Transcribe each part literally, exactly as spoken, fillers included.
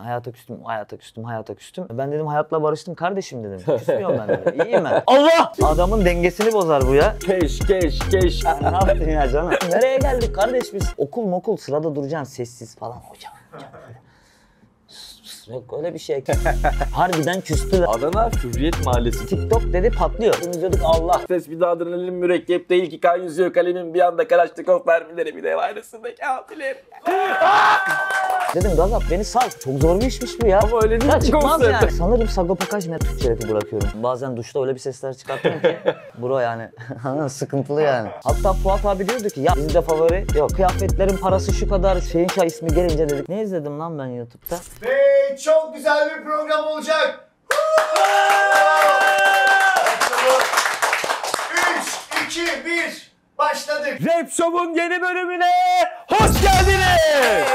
hayata küstüm, hayata küstüm, hayata küstüm. Ben dedim hayatla barıştım kardeşim dedim. Küsmüyorum ben dedim. İyiyim ben. Allah! Adamın dengesini bozar bu ya. Keş keş keş. Ne yaptın ya canım? Nereye geldik kardeş biz? Okul mokul sırada duracaksın sessiz falan hocam. hocam. Yok öyle bir şey. Harbiden küstüler. Adana Hürriyet Mahallesi. TikTok dedi patlıyor. Biz diyorduk Allah. Tespit adrenalin mürekkep değil ki kan yüzüyor kalemin bir anda Kalaşnikov mermileri bir de aynısındaki altileri. Dedim Gazap beni sal. Çok zor bir işmiş bu ya. Ama öyle değil ya ki çıkmaz konsept. yani. Sanırım Sagopa Kajmer Türkçe rapi bırakıyorum. Bazen duşta öyle bir sesler çıkartıyorum ki. Bro yani sıkıntılı yani. Hatta Fuat abi diyordu ki ya bizde favori yok. Kıyafetlerin parası şu kadar. Şehinşah ismi gelince dedik. Ne izledim lan ben YouTube'da? Ve çok güzel bir program olacak. üç, iki, bir başladık. Rap Show'un yeni bölümüne hoş geldiniz.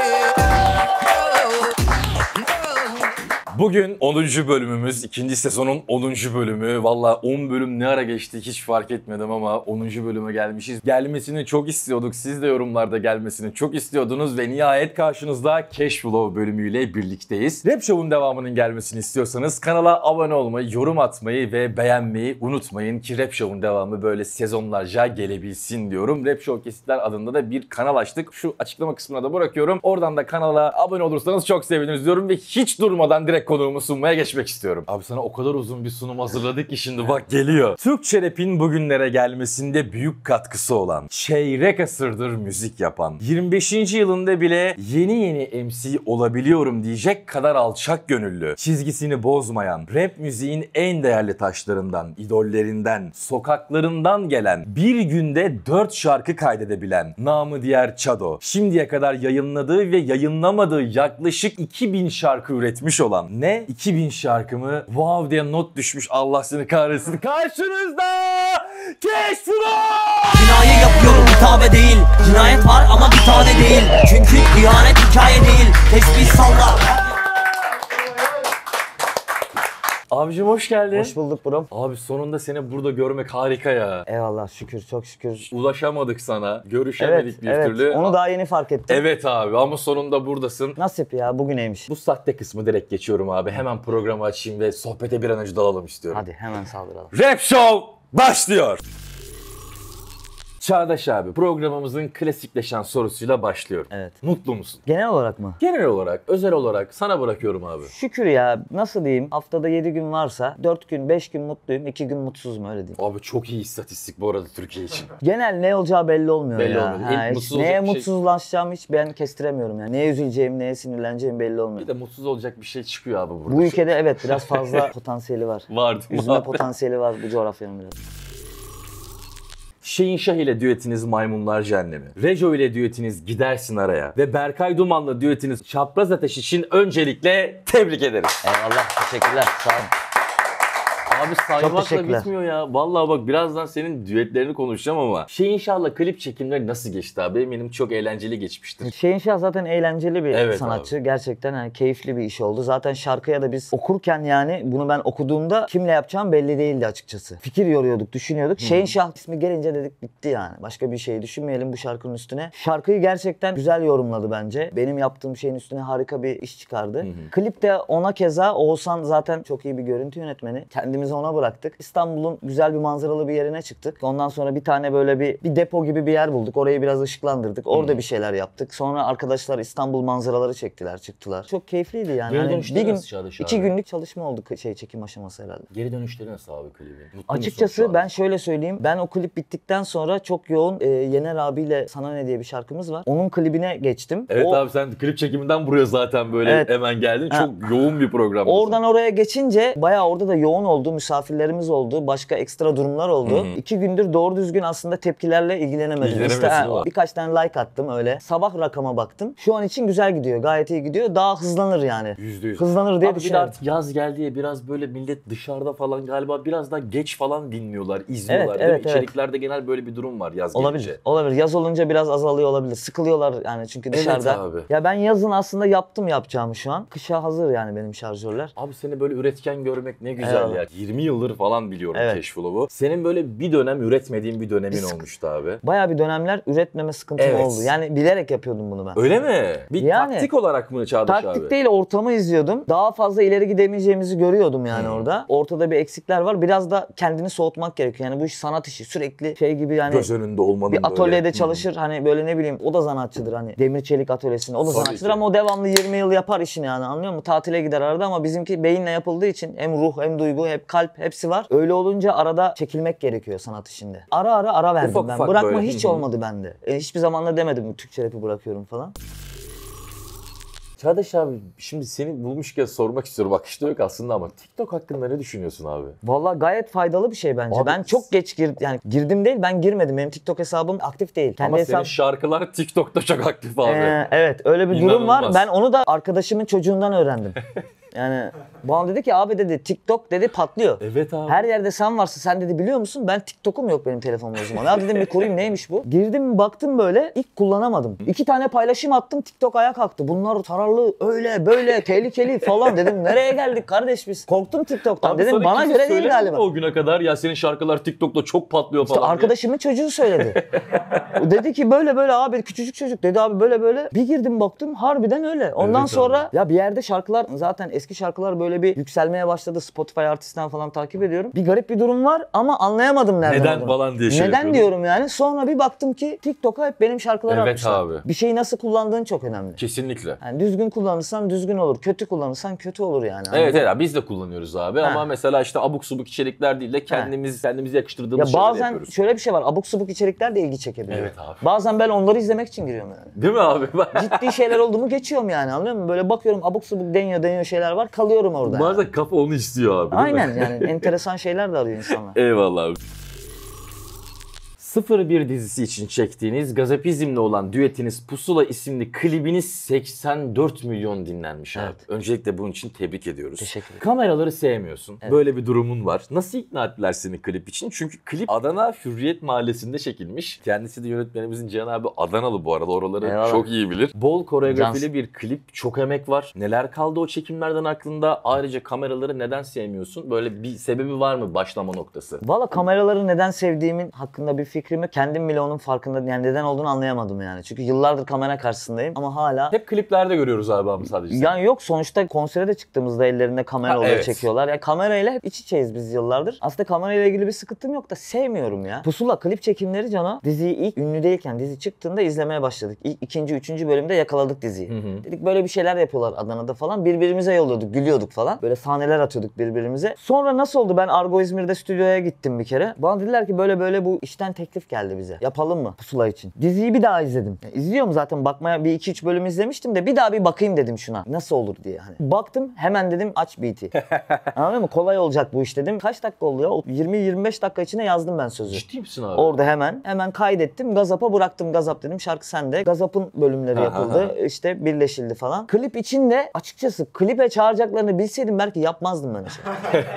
Bugün onuncu bölümümüz, ikinci sezonun onuncu bölümü. Valla on bölüm ne ara geçti hiç fark etmedim ama onuncu bölüme gelmişiz. Gelmesini çok istiyorduk. Siz de yorumlarda gelmesini çok istiyordunuz ve nihayet karşınızda Cashflow bölümüyle birlikteyiz. Rap Show'un devamının gelmesini istiyorsanız kanala abone olmayı, yorum atmayı ve beğenmeyi unutmayın ki Rap Show'un devamı böyle sezonlarca gelebilsin diyorum. Rap Show Kesitler adında da bir kanal açtık. Şu açıklama kısmına da bırakıyorum. Oradan da kanala abone olursanız çok seviniriz diyorum ve hiç durmadan direkt konuğumu sunmaya geçmek istiyorum. Abi sana o kadar uzun bir sunum hazırladık ki şimdi bak geliyor. Türkçe rap'in bugünlere gelmesinde büyük katkısı olan, çeyrek asırdır müzik yapan, yirmi beşinci yılında bile yeni yeni M C olabiliyorum diyecek kadar alçak gönüllü, çizgisini bozmayan, rap müziğin en değerli taşlarından, idollerinden, sokaklarından gelen, bir günde dört şarkı kaydedebilen, namı diğer Çado, şimdiye kadar yayınladığı ve yayınlamadığı yaklaşık iki bin şarkı üretmiş olan, ne? iki bin şarkımı wow diye not düşmüş Allah seni kahretsin. Karşınızda Cashflow! Cinayet yapıyorum hitabe değil. Cinayet var ama bir tane değil. Çünkü ihanet hikaye değil. Tesbih salla. Abicim hoş geldin. Hoş bulduk bro. Abi sonunda seni burada görmek harika ya. Eyvallah şükür çok şükür. Ulaşamadık sana. Görüşemedik Evet bir evet türlü. onu daha yeni fark ettim. Evet abi ama sonunda buradasın. Nasip ya bugüneymiş. Bu sahte kısmı direkt geçiyorum abi. Hemen programı açayım ve sohbete bir an önce dalalım istiyorum. Hadi hemen saldıralım. Rap Show başlıyor. Çağdaş abi, programımızın klasikleşen sorusuyla başlıyorum. Evet. Mutlu musun? Genel olarak mı? Genel olarak, özel olarak sana bırakıyorum abi. Şükür ya nasıl diyeyim haftada yedi gün varsa dört gün beş gün mutluyum iki gün mutsuzum öyle diyeyim. Abi çok iyi istatistik bu arada Türkiye için. Genel ne olacağı belli olmuyor Belli ya. olmuyor. Ha, İlk hiç mutsuz neye olacak bir şey- mutsuzlaşacağımı hiç ben kestiremiyorum yani. Neye üzüleceğim, neye sinirleneceğim belli olmuyor. Bir de mutsuz olacak bir şey çıkıyor abi burada. Bu ülkede evet biraz fazla potansiyeli var. Vardı. Üzme potansiyeli var bu coğrafyanın biraz. Şehinşah ile düetiniz Maymunlar Cehennemi, Rejo ile düetiniz Gidersin Araya ve Berkay Duman'la düetiniz Çapraz Ateş için öncelikle tebrik ederiz. Eyvallah teşekkürler sağ olun. Abi saymakla teşekkürler. bitmiyor ya. Vallahi bak birazdan senin düetlerini konuşacağım ama Şehinşah'la klip çekimleri nasıl geçti abi? Eminim çok eğlenceli geçmiştir. Şehinşah zaten eğlenceli bir Evet sanatçı. Gerçekten yani keyifli bir iş oldu. Zaten şarkıya da biz okurken yani bunu ben okuduğumda kimle yapacağım belli değildi açıkçası. Fikir yoruyorduk, düşünüyorduk. Şehinşah ismi gelince dedik bitti yani. Başka bir şey düşünmeyelim bu şarkının üstüne. Şarkıyı gerçekten güzel yorumladı bence. Benim yaptığım şeyin üstüne harika bir iş çıkardı. Klip de ona keza Oğuzhan zaten çok iyi bir görüntü yönetmeni. Kendimizi ona bıraktık. İstanbul'un güzel bir manzaralı bir yerine çıktık. Ondan sonra bir tane böyle bir, bir depo gibi bir yer bulduk. Orayı biraz ışıklandırdık. Orada bir şeyler yaptık. Sonra arkadaşlar İstanbul manzaraları çektiler, çıktılar. Çok keyifliydi yani. Geri Hani dönüşleri bir gün, nasıl Çağdaş iki abi? günlük çalışma oldu şey çekim aşaması herhalde. Geri dönüşleri nasıl abi klibin? Mutlu musun şu Açıkçası an? ben şöyle söyleyeyim. Ben o klip bittikten sonra çok yoğun e, Yener abiyle Sana Ne diye bir şarkımız var. Onun klibine geçtim. Evet O- abi sen klip çekiminden buraya zaten böyle Evet. hemen geldin. Ha. Çok yoğun bir program. Oradan oraya geçince bayağı orada da yoğun oldu, misafirlerimiz oldu, başka ekstra durumlar oldu. Hı hı. İki gündür doğru düzgün aslında tepkilerle ilgilenemedim. İlgilenemezsin İşte, ha, ama. birkaç tane like attım öyle. Sabah rakama baktım. Şu an için güzel gidiyor, gayet iyi gidiyor. Daha hızlanır yani. yüzde yüz. Hızlanır diye Abi bir de düşünüyorum. artık yaz geldi diye biraz böyle millet dışarıda falan galiba biraz daha geç falan dinliyorlar, izliyorlar Evet, değil evet, mi? evet. İçeriklerde genel böyle bir durum var yaz Olabilir. gelince. Olabilir. Yaz olunca biraz azalıyor olabilir. Sıkılıyorlar yani çünkü Evet dışarıda. abi. Ya ben yazın aslında yaptım yapacağımı şu an. Kışa hazır yani benim şarjörler. Abi seni böyle üretken görmek ne güzel Eyvallah. ya. yirmi yıldır falan biliyorum Evet. Cashflow'u. Senin böyle bir dönem üretmediğin bir dönemin Sık- olmuştu abi. Bayağı bir dönemler üretmeme sıkıntım Evet. oldu. Yani bilerek yapıyordum bunu ben. Öyle mi? Bir Yani- taktik olarak mı Çağdaş Taktik abi? değil, ortamı izliyordum. Daha fazla ileri gidemeyeceğimizi görüyordum yani Hmm. orada. Ortada bir eksikler var. Biraz da kendini soğutmak gerekiyor. Yani bu iş sanat işi. Sürekli şey gibi yani Göz önünde olmanın bir böyle. atölyede Hı. çalışır. Hani böyle ne bileyim, o da sanatçıdır hani. Demir çelik atölyesinde o da Tabii sanatçıdır ki. ama o devamlı yirmi yıl yapar işini yani, anlıyor musun? Tatile gider arada ama bizimki beyinle yapıldığı için hem ruh hem duygu hem kalp hepsi var. Öyle olunca arada çekilmek gerekiyor sanat işinde. Ara ara ara verdim Ufak ben. ufak Bırakma böyle. hiç Hı hı. olmadı bende. E, hiçbir zaman da demedim Türkçe rap'i bırakıyorum falan. Çağdaş abi şimdi seni bulmuşken sormak istiyorum. Bak işte yok aslında ama TikTok hakkında ne düşünüyorsun abi? Vallahi gayet faydalı bir şey bence. Abi- Ben çok geç girdim. Yani girdim değil, ben girmedim. Benim TikTok hesabım aktif değil. Kendi Ama hesabım... senin şarkılar TikTok'ta çok aktif abi. Ee, evet, öyle bir durum var. İnanılmaz. Ben onu da arkadaşımın çocuğundan öğrendim. Yani bana dedi ki abi dedi TikTok dedi patlıyor. Evet abi. Her yerde sen varsın, sen dedi biliyor musun? Ben TikTok'um yok benim telefonumda o zaman. Ya dedim bir kurayım, neymiş bu? Girdim baktım böyle, ilk kullanamadım. İki tane paylaşım attım, TikTok ayağa kalktı. Bunlar tararlı, öyle böyle tehlikeli falan dedim. Nereye geldik kardeş biz? Korktum TikTok'tan. Abi dedim sana bana kimse göre değil söylemedi galiba. mi o güne kadar ya senin şarkılar TikTok'ta çok patlıyor İşte falan diye? arkadaşımın çocuğu söyledi. O dedi ki böyle böyle abi, küçücük çocuk dedi abi böyle böyle. Bir girdim baktım harbiden öyle. Ondan Evet sonra abi. ya bir yerde şarkılar, zaten eski şarkılar böyle bir yükselmeye başladı. Spotify artistten falan takip ediyorum. Bir garip bir durum var ama anlayamadım nereden Neden olduğunu. falan diye şey Neden yapıyordun. diyorum yani. Sonra bir baktım ki TikTok'a hep benim şarkılar Evet atmışlar. abi. Bir şeyi nasıl kullandığın çok önemli. Kesinlikle. Yani düzgün kullanırsan düzgün olur. Kötü kullanırsan kötü olur yani. Hani Evet bu- evet biz de kullanıyoruz abi Ha. ama mesela işte abuk subuk içerikler değil de kendimiz kendimize yakıştırdığımız Ya şeyler bazen yapıyoruz. şöyle bir şey var. Abuk subuk içerikler de ilgi çekebiliyor. Evet abi. Bazen ben onları izlemek için giriyorum yani. Değil mi abi? Ciddi şeyler oldu mu geçiyorum yani, anlıyor musun? Böyle bakıyorum abuk subuk deniyor deniyor şeyler var, kalıyorum orada. Bazen yani. kafa onu istiyor abi. değil mi? Aynen yani enteresan şeyler de arıyor insanlar. Eyvallah abi. sıfır bir dizisi için çektiğiniz Gazapizm'le olan düetiniz Pusula isimli klibiniz seksen dört milyon dinlenmiş abi. Evet. Öncelikle bunun için tebrik ediyoruz. Teşekkür ederim. Kameraları sevmiyorsun. Evet. Böyle bir durumun var. Nasıl ikna ettiler seni klip için? Çünkü klip Adana Hürriyet Mahallesi'nde çekilmiş. Kendisi de yönetmenimizin Cihan abi Adanalı bu arada. Oraları Eyvallah. çok iyi bilir. Bol koreografili Cansın. bir klip. Çok emek var. Neler kaldı o çekimlerden aklında? Ayrıca kameraları neden sevmiyorsun? Böyle bir sebebi var mı başlama noktası? Valla kameraları neden sevdiğimin hakkında bir fikrim yok. Kendim bile onun farkında, yani neden olduğunu anlayamadım yani. Çünkü yıllardır kamera karşısındayım ama hala... Hep kliplerde görüyoruz abi ama sadece. seni. Yani yok, sonuçta konsere de çıktığımızda ellerinde kamera Ha, oluyor, evet. çekiyorlar. Ya kamerayla hep iç içeyiz biz yıllardır. Aslında kamerayla ilgili bir sıkıntım yok da sevmiyorum ya. Pusula klip çekimleri Cano, diziyi ilk ünlü değilken, dizi çıktığında izlemeye başladık. İlk ikinci, üçüncü bölümde yakaladık diziyi. Hı hı. Dedik böyle bir şeyler yapıyorlar Adana'da falan. Birbirimize yolluyorduk, gülüyorduk falan. Böyle sahneler atıyorduk birbirimize. Sonra nasıl oldu? Ben Argo İzmir'de stüdyoya gittim bir kere. Bana dediler ki böyle böyle bu işten teklif geldi bize. Yapalım mı Pusula için? Diziyi bir daha izledim. Yani izliyorum zaten, bakmaya bir iki üç bölüm izlemiştim de bir daha bir bakayım dedim şuna. Nasıl olur diye hani. Baktım hemen dedim aç beat'i. Anladın mı? Kolay olacak bu iş dedim. Kaç dakika oldu ya? yirmi yirmi beş dakika içinde yazdım ben sözü. Ciddi misin abi? Orada hemen hemen kaydettim. Gazap'a bıraktım. Gazap dedim şarkı sende. Gazap'ın bölümleri Aha. yapıldı. İşte birleşildi falan. Klip için de açıkçası klibe çağıracaklarını bilseydim belki yapmazdım ben şey.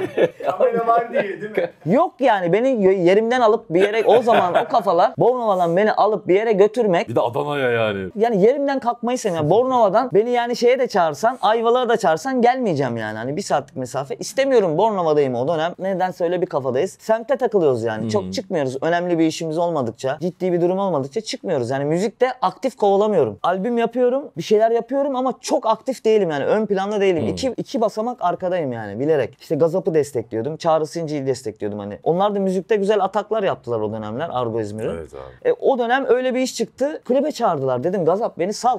Kamera var diye değil mi? Yok yani beni yerimden alıp bir yere, o zaman o kafalar Bornova'dan beni alıp bir yere götürmek, Bir de Adana'ya yani. yani yerimden kalkmayı sevmiyorum. Bornova'dan beni yani şeye de çağırsan, Ayvalık'a da çağırsan gelmeyeceğim yani. Hani bir saatlik mesafe. İstemiyorum, Bornova'dayım o dönem. Nedense öyle bir kafadayız. Semte takılıyoruz yani. Çok çıkmıyoruz. Önemli bir işimiz olmadıkça, ciddi bir durum olmadıkça çıkmıyoruz. Yani müzikte aktif kovalamıyorum. Albüm yapıyorum, bir şeyler yapıyorum ama çok aktif değilim yani. Ön planda değilim. İki, iki basamak arkadayım yani bilerek. İşte Gazap'ı destekliyordum. Çağrı Sinci'yi destekliyordum hani. Onlar da müzikte güzel ataklar yaptılar o dönemler, Argo İzmir'in. Evet abi. E, o dönem öyle bir iş çıktı. Klibe çağırdılar. Dedim Gazap beni sal.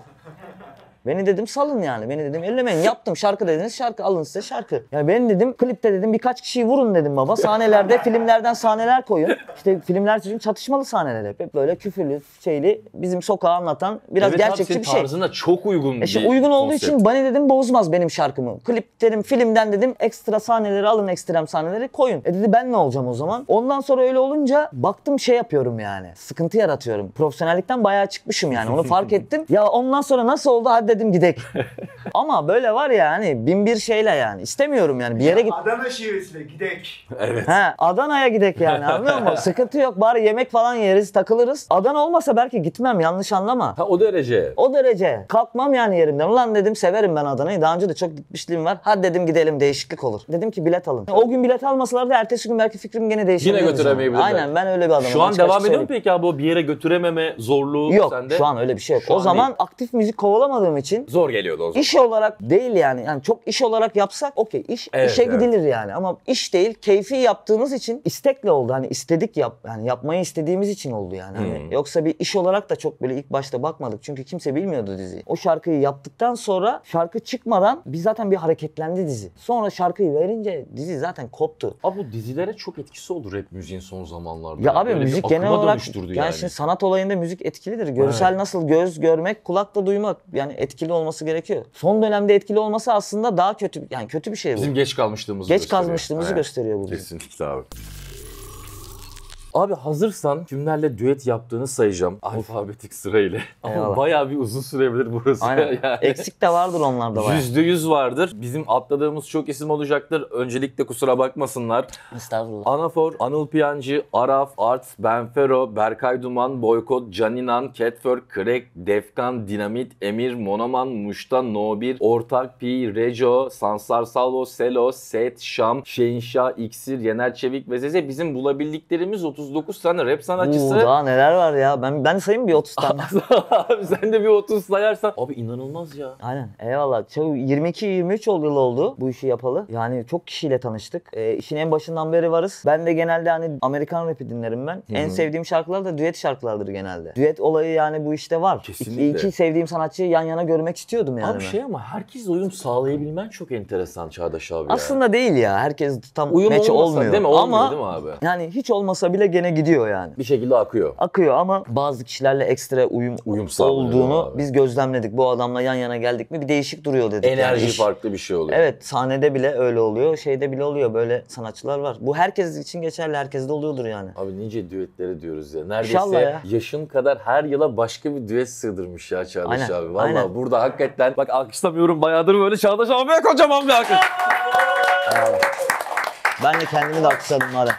Beni dedim salın yani. Beni dedim ellemeyin. Yaptım şarkı dediniz, şarkı alın size şarkı. Yani ben dedim klipte dedim birkaç kişiyi vurun dedim baba. Sahnelerde filmlerden sahneler koyun. İşte filmler çünkü çatışmalı sahneler hep. Hep böyle küfürlü, şeyli, bizim sokağı anlatan biraz Evet abi, gerçekçi senin bir şey. tarzına çok uygun E bir şimdi uygun olduğu konsept. için bana dedim bozmaz benim şarkımı. Klip dedim, filmden dedim ekstra sahneleri alın, ekstrem sahneleri koyun. E dedi ben ne olacağım o zaman? Ondan sonra öyle olunca baktım şey yapıyorum yani. Sıkıntı yaratıyorum. Profesyonellikten bayağı çıkmışım yani. Onu fark ettim. Ya ondan sonra nasıl oldu? Hadi dedim gidek. Ama böyle var ya hani bin bir şeyle yani. İstemiyorum yani bir yere git. Adana şivesiyle gidek. Evet. He, Adana'ya gidek yani anlıyor musun? Sıkıntı yok bari yemek falan yeriz takılırız. Adana olmasa belki gitmem yanlış anlama. Ha o derece. O derece. Kalkmam yani yerimden. Ulan dedim severim ben Adana'yı. Daha önce de çok gitmişliğim var. Hadi dedim gidelim değişiklik olur. Dedim ki bilet alın. O gün bilet almasalar da ertesi gün belki fikrim gene değişebilir. Yine götüremeyebilirler. Aynen ben öyle bir adamım. Şu an Açık devam açık ediyor mu söyleyeyim. peki abi o bir yere götürememe zorluğu Yok sende? şu an öyle bir şey yok. Şu O an zaman değil. aktif müzik kovalamadığım için Zor geliyordu o zaman. İş olarak değil yani. Yani çok iş olarak yapsak okey. İş Evet, işe evet. gidilir yani. Ama iş değil, keyfi yaptığımız için istekle oldu. Hani istedik yap yani yapmayı istediğimiz için oldu yani. Hani Hmm. yoksa bir iş olarak da çok böyle ilk başta bakmadık. Çünkü kimse bilmiyordu diziyi. O şarkıyı yaptıktan sonra şarkı çıkmadan biz zaten bir hareketlendi dizi. Sonra şarkıyı verince dizi zaten koptu. Abi bu dizilere çok etkisi oldu rap müziğin son zamanlarda. Ya abi Böyle bir müzik akıma genel olarak dönüştürdü yani, yani. şimdi sanat olayında müzik etkilidir. Görsel Evet. nasıl göz görmek, kulakla duymak yani etkili olması gerekiyor. Son dönemde etkili olması aslında daha kötü yani kötü bir şey bu. Bizim geç kalmışlığımızı Geç gösteriyor. kalmışlığımızı Evet. gösteriyor bu. Kesinlikle abi. Abi hazırsan kimlerle düet yaptığını sayacağım alfabetik sırayla. Ama Eyvallah. bayağı bir uzun sürebilir burası. Aynen. Yani. Eksik de vardır onlarda bayağı. Yüzde yüz vardır. Bizim atladığımız çok isim olacaktır. Öncelikle kusura bakmasınlar. Estağfurullah. Anafor, Anıl Piyancı, Araf, Art, Benfero, Berkay Duman, Boykot, Caninan, Catfer, Crack, Defkan, Dinamit, Emir, Monoman, Muş'ta, No bir, Ortak, Pi, Rejo, Sansar Salvo, Selo, Set, Şam, Şehinşah, İksir, Yener Çevik ve Zeze. Bizim bulabildiklerimiz otuz dokuz tane rap sanatçısı. Uuu daha neler var ya. Ben ben sayayım bir otuz tane. Abi sen de bir otuz sayarsan. Abi inanılmaz ya. Aynen. Eyvallah. Çok yirmi iki yirmi üç yıl oldu bu işi yapalı. Yani çok kişiyle tanıştık. E, işin en başından beri varız. Ben de genelde hani Amerikan rapi dinlerim ben. En sevdiğim şarkılar da düet şarkılardır genelde. Düet olayı yani bu işte var. Kesinlikle. İki, iki sevdiğim sanatçıyı yan yana görmek istiyordum yani. Abi ben. şey ama herkes uyum sağlayabilmen çok enteresan Çağdaş abi ya. Aslında değil ya. Herkes tam uyum match olmasa olmuyor. değil mi? Olmuyor ama değil mi abi? yani hiç olmasa bile gene gidiyor yani. Bir şekilde akıyor. Akıyor ama bazı kişilerle ekstra uyum, Uyum sağlanıyor olduğunu abi. biz gözlemledik. Bu adamla yan yana geldik mi bir değişik duruyor dedik. Enerji yani iş. farklı bir şey oluyor. Evet sahnede bile öyle oluyor. Şeyde bile oluyor. Böyle sanatçılar var. Bu herkes için geçerli. Herkeste oluyordur yani. Abi nice düetleri diyoruz ya. Neredeyse İnşallah ya. yaşın kadar her yıla başka bir düet sığdırmış ya Çağdaş Aynen, abi. Vallahi aynen. burada hakikaten bak alkışlamıyorum bayağıdır böyle Çağdaş abiye kocaman bir alkış. Ben de kendimi de alkışladım madem.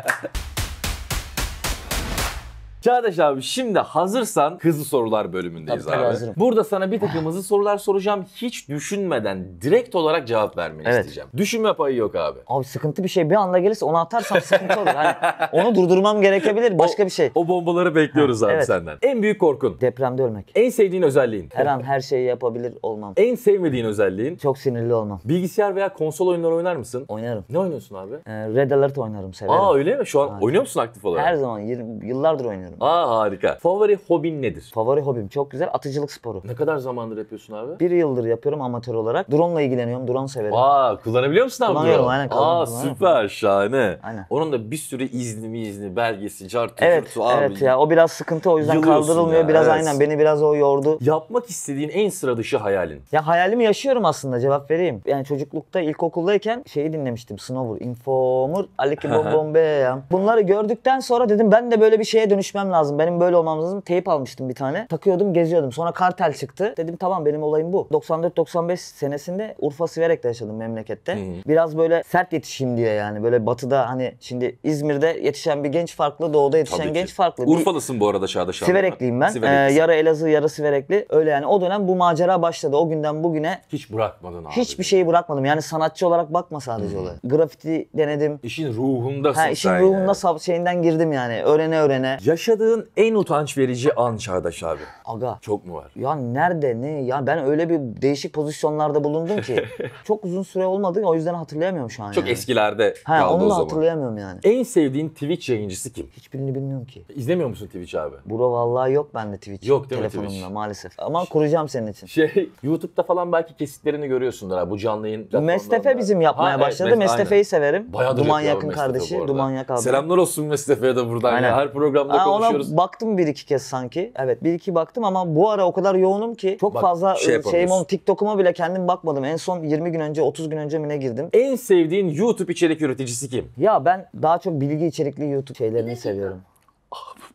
Çağdaş abi şimdi hazırsan hızlı sorular bölümündeyiz Tabii, tabii, abi. hazırım. Burada sana bir takım hızlı sorular soracağım. Hiç düşünmeden direkt olarak cevap vermeni Evet. isteyeceğim. Düşünme payı yok abi. Abi sıkıntı bir şey bir anda gelirse onu atarsam sıkıntı olur. Hani onu durdurmam gerekebilir. Başka bir şey. O bombaları bekliyoruz abi evet. senden. En büyük korkun. Depremde ölmek. En sevdiğin özelliğin. Her an her şeyi yapabilir olmam. En sevmediğin özelliğin. Çok sinirli olmam. Bilgisayar veya konsol oyunları oynar mısın? Oynarım. Ne oynuyorsun abi? Ee, Red Alert oynarım. Severim. Aa öyle mi? Şu an Aynen. oynuyor musun aktif olarak? Her zaman yirmi yıllardır oynuyorum. Aa harika. Favori hobin nedir? Favori hobim çok güzel. Atıcılık sporu. Ne kadar zamandır yapıyorsun abi? Bir yıldır yapıyorum amatör olarak. Drone'la ilgileniyorum. Drone severim. Aa kullanabiliyor musun abi? Kullanıyorum, drone? aynen, Aa kullanıyorum. süper şahane. Aynen. Onun da bir sürü izni mi izni belgesi cartı Evet, curtu abi. evet ya o biraz sıkıntı o yüzden Yılıyorsun kaldırılmıyor. ya, biraz evet. aynen beni biraz o yordu. Yapmak istediğin en sıra dışı hayalin. Ya hayalimi yaşıyorum aslında cevap vereyim. Yani çocuklukta ilkokuldayken şeyi dinlemiştim. Snover, Informer, Aliki Bom Bom Beyam. Bunları gördükten sonra dedim ben de böyle bir şeye dönüşmem lazım. Benim böyle olmam lazım. Teyp almıştım bir tane. Takıyordum geziyordum. Sonra Kartel çıktı. Dedim tamam benim olayım bu. doksan dört doksan beş senesinde Urfa Siverek'te yaşadım memlekette. Hı. Biraz böyle sert yetişeyim diye yani. Böyle batıda hani şimdi İzmir'de yetişen bir genç farklı, doğuda yetişen Tabii ki. genç farklı. Bir- Urfalısın bu arada Çağdaş abi. Siverekliyim ben. Ee, Sivereklisin. yarı Elazığ, yarı Siverekli. Öyle yani o dönem bu macera başladı. O günden bugüne Hiç bırakmadın abi. hiçbir şeyi bırakmadım. Yani sanatçı olarak bakma sadece olaya. Grafiti denedim. İşin ruhundasın Ha, işin sen ruhunda yani. sab- şeyinden girdim yani. Öğrene öğrene. Yaşadığın en utanç verici an Çağdaş abi. Aga. Çok mu var? Ya nerede ne? Ya ben öyle bir değişik pozisyonlarda bulundum ki. Çok uzun süre olmadı o yüzden hatırlayamıyorum şu an Çok yani. eskilerde Ha, kaldı onu o da zaman. hatırlayamıyorum yani. En sevdiğin Twitch yayıncısı kim? Hiçbirini bilmiyorum ki. İzlemiyor musun Twitch abi? Bura vallahi yok bende Twitch. Yok değil mi telefonumda Twitch? maalesef. Ama kuracağım senin için. Şey YouTube'da falan belki kesitlerini görüyorsundur abi bu canlı yayın platformlarında. Mestefe bizim yapmaya Ha, evet, başladı. Mes- Mestefe'yi aynen. severim. Bayağıdır Duman yapıyor abi yakın Mestefe bu kardeşi. arada. Duman yak abi. Selamlar olsun Mestefe'ye de buradan Aynen. ya. Her programda Aa, konuşuyoruz. ona baktım bir iki kez sanki. Evet bir iki baktım ama bu ara o kadar yoğunum ki çok Bak, fazla şey şey yapamıyorsun. şeyim oldu. TikTok'uma bile kendim bakmadım. En son yirmi gün önce otuz gün önce mi ne girdim. En sevdiğin YouTube içerik üreticisi kim? Ya ben daha çok bilgi içerikli YouTube şeylerini seviyorum.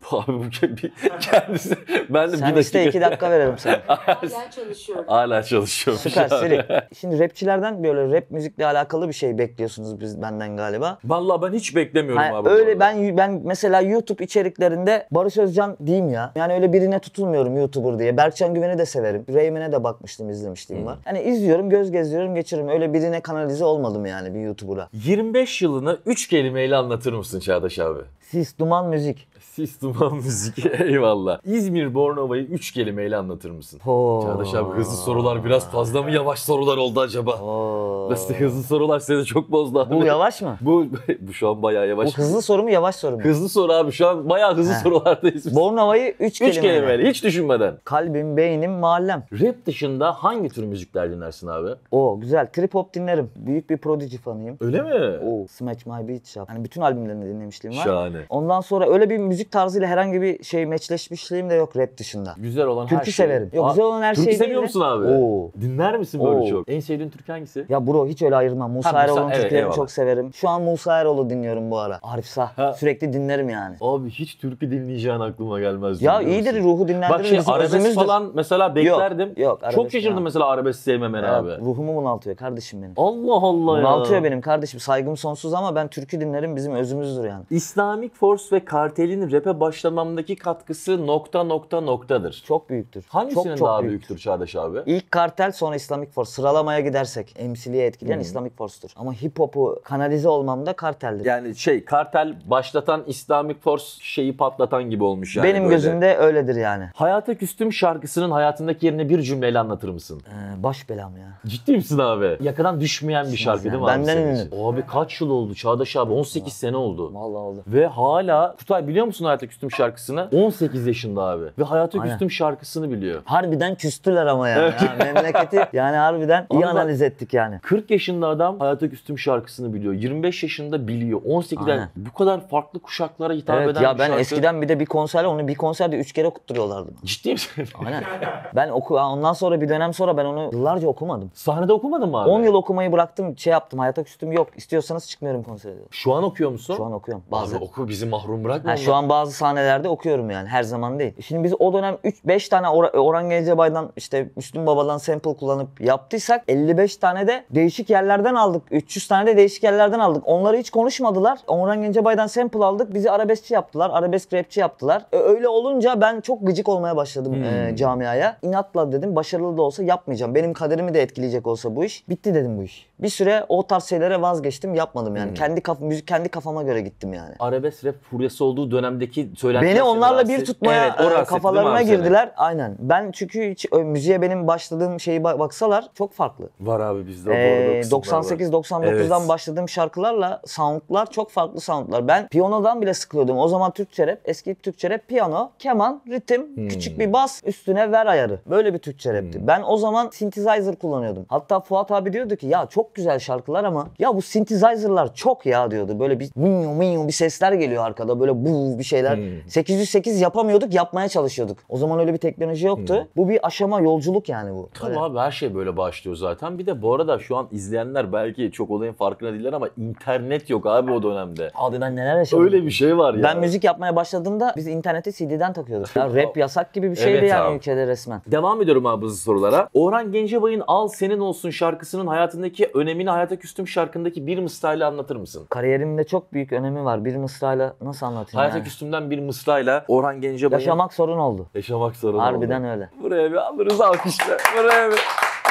Abi bu bir kendisi. Ben de Sen bir dakika. iste iki dakika verelim sana. Hala çalışıyorum. Hala çalışıyorum. Süper Siri. Şimdi rapçilerden böyle rap müzikle alakalı bir şey bekliyorsunuz biz benden galiba. Vallahi ben hiç beklemiyorum Ha, abi. öyle ben ben mesela YouTube içeriklerinde Barış Özcan diyeyim ya. Yani öyle birine tutulmuyorum YouTuber diye. Berkcan Güven'i de severim. Reymen'e de bakmıştım, izlemişliğim var. Hani izliyorum, göz geziyorum, geçiririm. Öyle birine kanalize olmadım yani bir YouTuber'a. yirmi beş yılını üç kelimeyle anlatır mısın Çağdaş abi? Sis, duman, müzik. Sis, duman, müzik. Eyvallah. İzmir Bornova'yı üç kelimeyle anlatır mısın? Oo. Çağdaş abi hızlı sorular biraz fazla mı yavaş sorular oldu acaba? Oo. Nasıl hızlı sorular seni çok bozdu abi. Bu yavaş mı? Bu, bu şu an bayağı Bu yavaş. hızlı soru mu, yavaş soru mu? Hızlı soru abi şu an bayağı hızlı He. sorulardayız. biz. Bornova'yı üç, Üç kelimeyle. kelimeyle hiç düşünmeden. Kalbim, beynim, mahallem. Rap dışında hangi tür müzikler dinlersin abi? Oo güzel. Trip hop dinlerim. Büyük bir Prodigy fanıyım. Öyle mi? Oo, Smash My Beat Shop. Hani bütün albümlerini dinlemişliğim var. Şahane. Ondan sonra öyle bir müzik tarzıyla herhangi bir şey meçleşmişliğim de yok rap dışında. Güzel olan her Türkü şey. severim. Yok Aa, güzel olan her Türkü şey seviyor değil de- musun abi? Oo. Dinler misin böyle Oo. çok? En sevdiğin Türk hangisi? Ya bro hiç öyle ayırmam. Musa Ha, Musa- Eroğlu'nun evet, türkülerini eyvallah. çok severim. Şu an Musa Eroğlu dinliyorum bu ara. Arif Sah. Ha. Sürekli dinlerim yani. Abi hiç türkü dinleyeceğin aklıma gelmez. Ya biliyor iyidir, musun? ruhu dinlendirir. Bak şey bizim arabesk özümüzdür. falan mesela beklerdim. Yok, yok, arabesk Çok şaşırdım ya. mesela arabesk sevmemen Ya, abi. ruhumu bunaltıyor kardeşim benim. Allah Allah ya. Bunaltıyor benim kardeşim. Saygım sonsuz ama ben türkü dinlerim, bizim özümüzdür yani. Islamic Force ve Kartel'in rap'e başlamamdaki katkısı nokta nokta noktadır. Çok büyüktür. Hangisinin çok, çok daha büyük. büyüktür Çağdaş abi? İlk Kartel, sonra Islamic Force. Sıralamaya gidersek M C L'ye etkileyen Islamic Force'tur. Ama hip hop'u kanalize olmamda Kartel'dir. Yani şey Kartel başlatan Islamic Force şeyi patlatan gibi olmuş yani. benim böyle. gözümde öyledir yani. Hayata Küstüm şarkısının hayatındaki yerini bir cümleyle anlatır mısın? Ee, baş belam ya. Ciddi misin abi? Yakadan düşmeyen bir şarkı yani. değil mi abi Benden senin eminim. için? Abi kaç yıl oldu Çağdaş abi? on sekiz sene oldu. Vallahi oldu. Ve hala Kutay biliyor musun Hayata Küstüm şarkısını? on sekiz yaşında abi. Ve Hayata Aynen. Küstüm şarkısını biliyor. Harbiden küstüler ama yani. Ha, memleketi yani harbiden iyi Ama bak- analiz ettik yani. kırk yaşında adam Hayata Küstüm şarkısını biliyor. yirmi beş yaşında biliyor. on sekizden Aynen. bu kadar farklı kuşaklara hitap Evet eden ya bir ben şarkı. eskiden bir de bir konserle onu bir konserde üç kere okutturuyorlardı. Ciddi misin? Aynen. Ben oku ondan sonra bir dönem sonra ben onu yıllarca okumadım. Sahnede okumadın mı abi? on yıl okumayı bıraktım, şey yaptım, hayata küstüm, yok İstiyorsanız çıkmıyorum konsere diyor. Şu an okuyor musun? Şu an okuyorum. Abi Bazen. oku bizi mahrum bırakma. Ha, şu an bazı sahnelerde okuyorum yani, her zaman değil. Şimdi biz o dönem üç beş tane Or- Orhan Gencebay'dan işte Müslüm Baba'dan sample kullanıp yaptıysak elli beş tane de değişik yerlerden aldık. üç yüz tane de değişik yerlerden aldık. Onları hiç konuşmadılar. Orhan Gencebay'dan sample aldık. Bizi arabeskçi yaptılar. Arabesk rapçi yaptılar. E, öyle olunca ben çok gıcık olmaya başladım Hmm. e, camiaya. İnatla dedim, başarılı da olsa yapmayacağım. Benim kaderimi de etkileyecek olsa bu iş. Bitti dedim bu iş. Bir süre o tarz şeylere vazgeçtim, yapmadım yani. Hmm. Kendi kaf müzik kendi kafama göre gittim yani. Arabesk rap furyası olduğu dönemdeki söylentiler Beni seni onlarla rahatsız bir et- tutmaya Evet, o e, rahatsız etti kafalarına değil mi abi seni? girdiler. Aynen. Ben çünkü hiç, ö, müziğe benim başladığım şeyi ba- baksalar çok farklı. Var abi bizde o Ee, doğru kısımlar doksan sekiz var. doksan dokuzdan Evet. başladığım şarkılarla soundlar çok farklı soundlar. Ben piyanodan bile sıkılıyordum. O zaman Türkçe rap, eski Türkçe rap, piyano, keman, ritim, Hmm. küçük bir bas, üstüne ver ayarı. Böyle bir Türkçe rapti. Hmm. Ben o zaman synthesizer kullanıyordum. Hatta Fuat abi diyordu ki ya çok güzel şarkılar ama ya bu synthesizer'lar çok ya diyordu. Böyle bir minyo minyo bir sesler geliyor arkada. Böyle bu bir şeyler. Hmm. sekiz yüz sekiz yapamıyorduk, yapmaya çalışıyorduk. O zaman öyle bir teknoloji yoktu. Hmm. Bu bir aşama, yolculuk yani bu. Tabii Öyle. abi her şey böyle başlıyor zaten. Bir de bu arada şu an izleyenler belki çok olayın farkında değiller ama internet yok abi o dönemde. Abi ben neler yaşadım. Öyle bir şey var ya. Ben müzik yapmaya başladığımda biz interneti C D'den takıyorduk. Ya rap yasak gibi bir şeydi Evet yani abi. ülkede resmen. Devam ediyorum abi hızlı sorulara. Orhan Gencebay'ın Al Senin Olsun şarkısının hayatındaki önemini Hayata Küstüm şarkındaki bir mısrayla anlatır mısın? Kariyerimde çok büyük önemi var. Bir mısrayla nasıl anlatayım Hayata yani? Küstüm'den bir mısrayla Orhan Gencebay'ın Yaşamak sorun oldu. Yaşamak sorun Harbiden oldu. öyle. Buraya bir alırız alkışla. Buraya bir.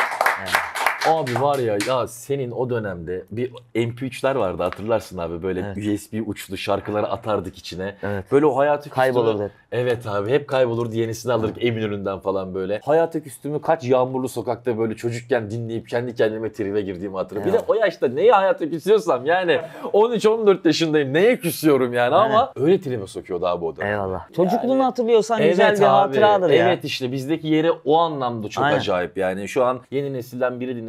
Abi var ya ya senin o dönemde bir M P üçler vardı hatırlarsın abi böyle Evet. U S B uçlu şarkıları atardık içine. Evet. Böyle o Hayata Küstüm'ü. Kaybolurdu hep. Evet abi hep kaybolurdu yenisini alırdık Eminönü'nden falan böyle. Hayata Küstüm'ü kaç yağmurlu sokakta böyle çocukken dinleyip kendi kendime tribe girdiğimi hatırlıyorum. Bir de o yaşta neye hayata küsüyorsam yani on üç on dört yaşındayım neye küsüyorum yani ama öyle tribe sokuyordu abi o dönem. Eyvallah. Çocukluğunu hatırlıyorsan güzel bir abi, hatıradır ya. Evet işte bizdeki yeri o anlamda çok Aynen. acayip yani. Şu an yeni nesilden biri dinlese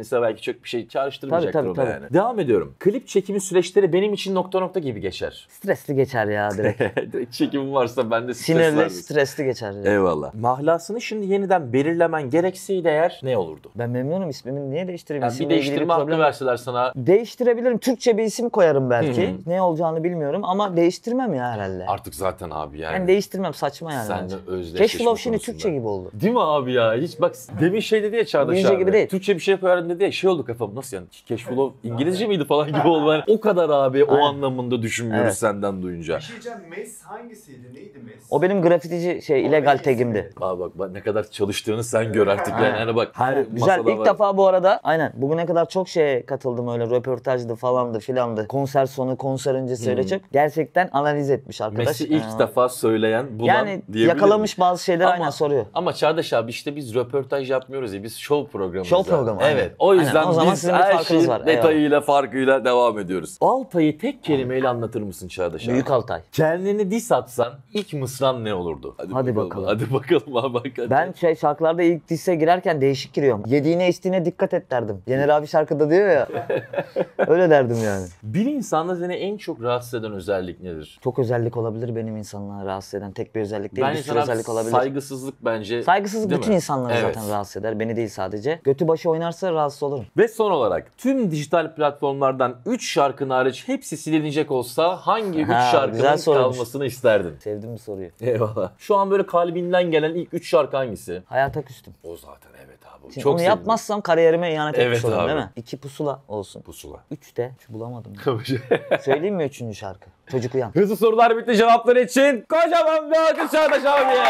mesela belki çok bir şey çağrıştırmayacaktır Tabii, tabii, ona tabii. yani. Devam ediyorum. Klip çekimi süreçleri benim için nokta nokta gibi geçer. Stresli geçer ya direkt. Direkt çekimim varsa ben de stres Sinirli, vardır. stresli geçer. Ya. Eyvallah. Mahlasını şimdi yeniden belirlemen gerekseydi eğer ne olurdu? Ben memnunum, ismimi niye değiştireyim? Yani bir İsimle ilgili değiştirme hakkı problem- verseler sana Değiştirebilirim. Türkçe bir isim koyarım belki. Hı hı. Ne olacağını bilmiyorum ama değiştirmem ya herhalde. artık zaten abi yani. Yani değiştirmem, saçma yani. Sen bence. de özdeşleşme Cashflow şimdi konusunda. Türkçe gibi oldu. Değil mi abi ya? Hiç bak demin şey dedi ya Çağdaş İngilizce abi. gibi değil. Türkçe bir şey koyardım dedi ya şey oldu kafam. Nasıl yani? Cashflow İngilizce miydi falan gibi oldu. Yani o kadar abi o Aynen. anlamında düşünmüyoruz Evet. senden duyunca. Bir şey diyeceğim. Mes hangisiydi? Neydi Mes? O benim grafitici şey illegal tagimdi. Abi bak, bak ne kadar çalıştığını sen gör artık yani. Aynen. Hani bak her Güzel. masada İlk var. defa bu arada aynen bugüne kadar çok şeye katıldım öyle röportajdı falandı filandı. Konser sonu, konser öncesi öyle çok. Gerçekten analiz etmiş arkadaş. Messi ilk Ee, defa söyleyen bulan Yani diyebilir yakalamış miyim? bazı şeyleri Ama- aynen soruyor. Ama Çağdaş abi işte biz röportaj yapmıyoruz ya biz show programıyız. Show ya. programı, aynen. Evet. O yüzden Aynen, o zaman biz sizin bir her farkınız şeyin var, detayıyla farkıyla devam ediyoruz. Altay'ı tek kelimeyle anlatır mısın Çağdaş abi? Büyük Altay. Kendini diss atsan ilk mısran ne olurdu? Hadi bakalım. Hadi bakalım abi. Hakikaten. Ben şey şarkılarda ilk disse girerken değişik giriyorum. Yediğine içtiğine dikkat et derdim. Yener abi şarkıda diyor ya. Öyle derdim yani. Bir insanda seni en çok rahatsız eden özellik nedir? Çok özellik olabilir benim insanlığa rahatsız eden. Tek bir özellik değil, Bence bir sürü sana özellik olabilir. saygısızlık bence. Saygısızlık değil bütün mi? insanları Evet. zaten rahatsız eder. Beni değil sadece. Götü başı oynarsa rahatsız olurum. Ve son olarak tüm dijital platformlardan üç şarkın hariç hepsi silinecek olsa hangi üç Ha, şarkının güzel soruymuş. kalmasını isterdin? Sevdim bu soruyu. Eyvallah. Şu an böyle kalbinden gelen ilk üç şarkı hangisi? Hayata küstüm. O zaten evet abi. Şimdi Çok onu sevdim. yapmazsam kariyerime ihanet etmiş Evet olurum abi. değil mi? İki pusula olsun. Pusula. Üç de. Şu bulamadım. Söyleyeyim mi üçüncü şarkı? Çocuk uyan. Hızlı sorular bitti cevapları için kocaman bir alkış Çağdaş abiye.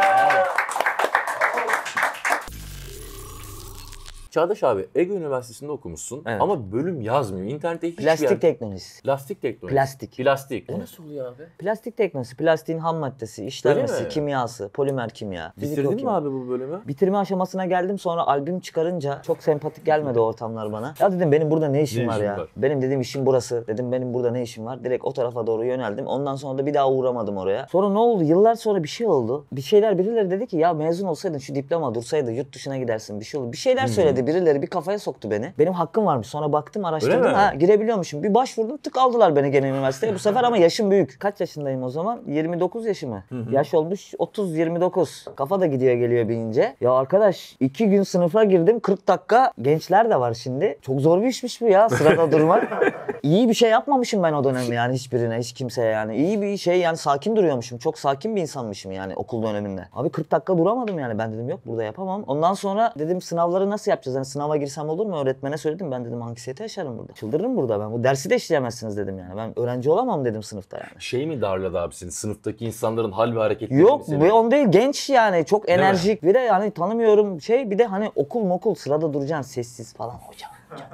Çağdaş abi Ege Üniversitesi'nde okumuşsun Evet. ama bölüm yazmıyor. İnternette hiçbir Plastik yer... teknolojisi. Plastik teknolojisi. Plastik. Plastik. O nasıl oluyor abi? Plastik teknolojisi. Plastiğin ham maddesi, işlenmesi, mi? kimyası, polimer kimya. Bitirdin fizikokimya. mi abi bu bölümü? Bitirme aşamasına geldim, sonra albüm çıkarınca çok sempatik gelmedi ortamlar bana. Ya dedim benim burada ne işim Ne var işin ya? var? Benim dedim işim burası. Dedim benim burada ne işim var? Direkt o tarafa doğru yöneldim. Ondan sonra da bir daha uğramadım oraya. Sonra ne oldu? Yıllar sonra bir şey oldu. Bir şeyler birileri dedi ki ya mezun olsaydın şu diploma dursaydı yurt dışına gidersin bir şey olur. Bir şeyler söyledi birileri, bir kafaya soktu beni. Benim hakkım varmış. Sonra baktım, araştırdım. Öyle mi? Ha, girebiliyormuşum. Bir başvurdum, tık aldılar beni gene üniversiteye. Bu sefer ama yaşım büyük. Kaç yaşındayım o zaman? yirmi dokuz yaşımı. Yaş olmuş otuz yirmi dokuz. Kafa da gidiyor geliyor binince. Ya arkadaş iki gün sınıfa girdim, kırk dakika. Gençler de var şimdi. Çok zor bir işmiş bu ya, sırada durmak. İyi bir şey yapmamışım ben o dönem yani hiçbirine, hiç kimseye yani. İyi bir şey yani, sakin duruyormuşum. Çok sakin bir insanmışım yani okul döneminde. Abi kırk dakika duramadım yani. Ben dedim yok, burada yapamam. Ondan sonra dedim sınavları nasıl yapacağız? Hani sınava girsem olur mu? Öğretmene söyledim. Ben dedim anksiyete yaşarım burada. Çıldırırım burada ben. Bu dersi de işleyemezsiniz dedim yani. Ben öğrenci olamam dedim sınıfta yani. Şey mi darladı abi seni? Sınıftaki insanların hal ve hareketleri Yok mi seni? ve on değil, genç yani, çok mi? enerjik. Bir de yani tanımıyorum şey, bir de hani okul mokul sırada duracaksın sessiz falan hocam. hocam.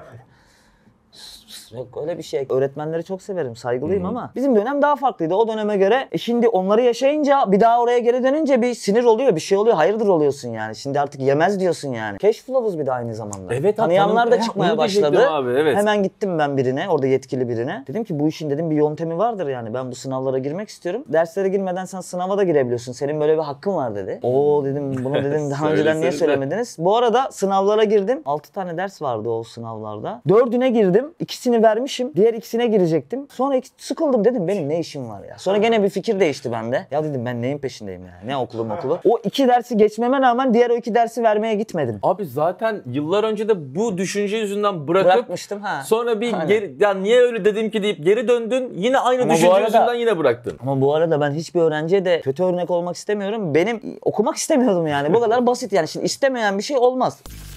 Yok öyle bir şey. Öğretmenleri çok severim, saygılıyım ama bizim dönem daha farklıydı o döneme göre. E şimdi onları yaşayınca bir daha oraya geri dönünce bir sinir oluyor, bir şey oluyor. Hayırdır oluyorsun yani. Şimdi artık yemez diyorsun yani. Cashflow'uz bir de aynı zamanda. Evet, Tanıyanlar da tanım- çıkmaya onu diyecektim başladı. abi, evet. Hemen gittim ben birine, orada yetkili birine. Dedim ki bu işin dedim bir yöntemi vardır yani. Ben bu sınavlara girmek istiyorum. Derslere girmeden sen sınava da girebiliyorsun. Senin böyle bir hakkın var dedi. Oo dedim, bunu dedim daha önceden niye Söylesenize. söylemediniz? Bu arada sınavlara girdim. altı tane ders vardı o sınavlarda. dördüne girdim. ikisini vermişim. Diğer ikisine girecektim. Sonra ik- sıkıldım, dedim benim ne işim var ya. Sonra gene bir fikir değişti bende. Ya dedim ben neyin peşindeyim ya. Ne okulum okulu. O iki dersi geçmeme rağmen diğer o iki dersi vermeye gitmedim. Abi zaten yıllar önce de bu düşünce yüzünden bırakıp Bırakmıştım ha. sonra bir Aynen. geri, ya niye öyle dedim ki deyip geri döndün. Yine aynı Ama bu düşünce arada- yüzünden yine bıraktın. Ama bu arada ben hiçbir öğrenciye de kötü örnek olmak istemiyorum. Benim okumak istemiyordum yani. Bu kadar basit yani. Şimdi istemeyen bir şey olmaz.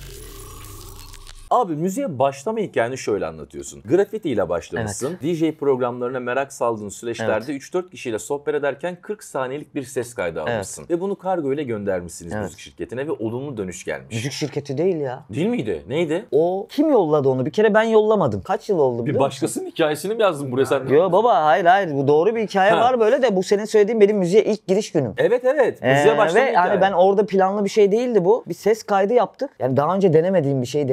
Abi müziğe başlama hikayeni şöyle anlatıyorsun. Grafiti ile başlamışsın. D J programlarına merak saldığın süreçlerde üç dört kişiyle sohbet ederken kırk saniyelik bir ses kaydı almışsın. Ve bunu kargo ile göndermişsiniz Evet. müzik şirketine ve olumlu dönüş gelmiş. Müzik şirketi değil ya. Değil miydi? Neydi? O kim yolladı onu? Bir kere ben yollamadım. Kaç yıl oldu Bir biliyor musun? başkasının hikayesini mi yazdın buraya sen? Yo baba, hayır hayır. Bu doğru bir hikaye Ha. var böyle de bu senin söylediğin benim müziğe ilk giriş günüm. Evet evet. Müziğe Ee, başlama ve hikaye. hani ben orada planlı bir şey değildi bu. Bir ses kaydı yaptık. Yani daha önce denemediğim bir şey denedim.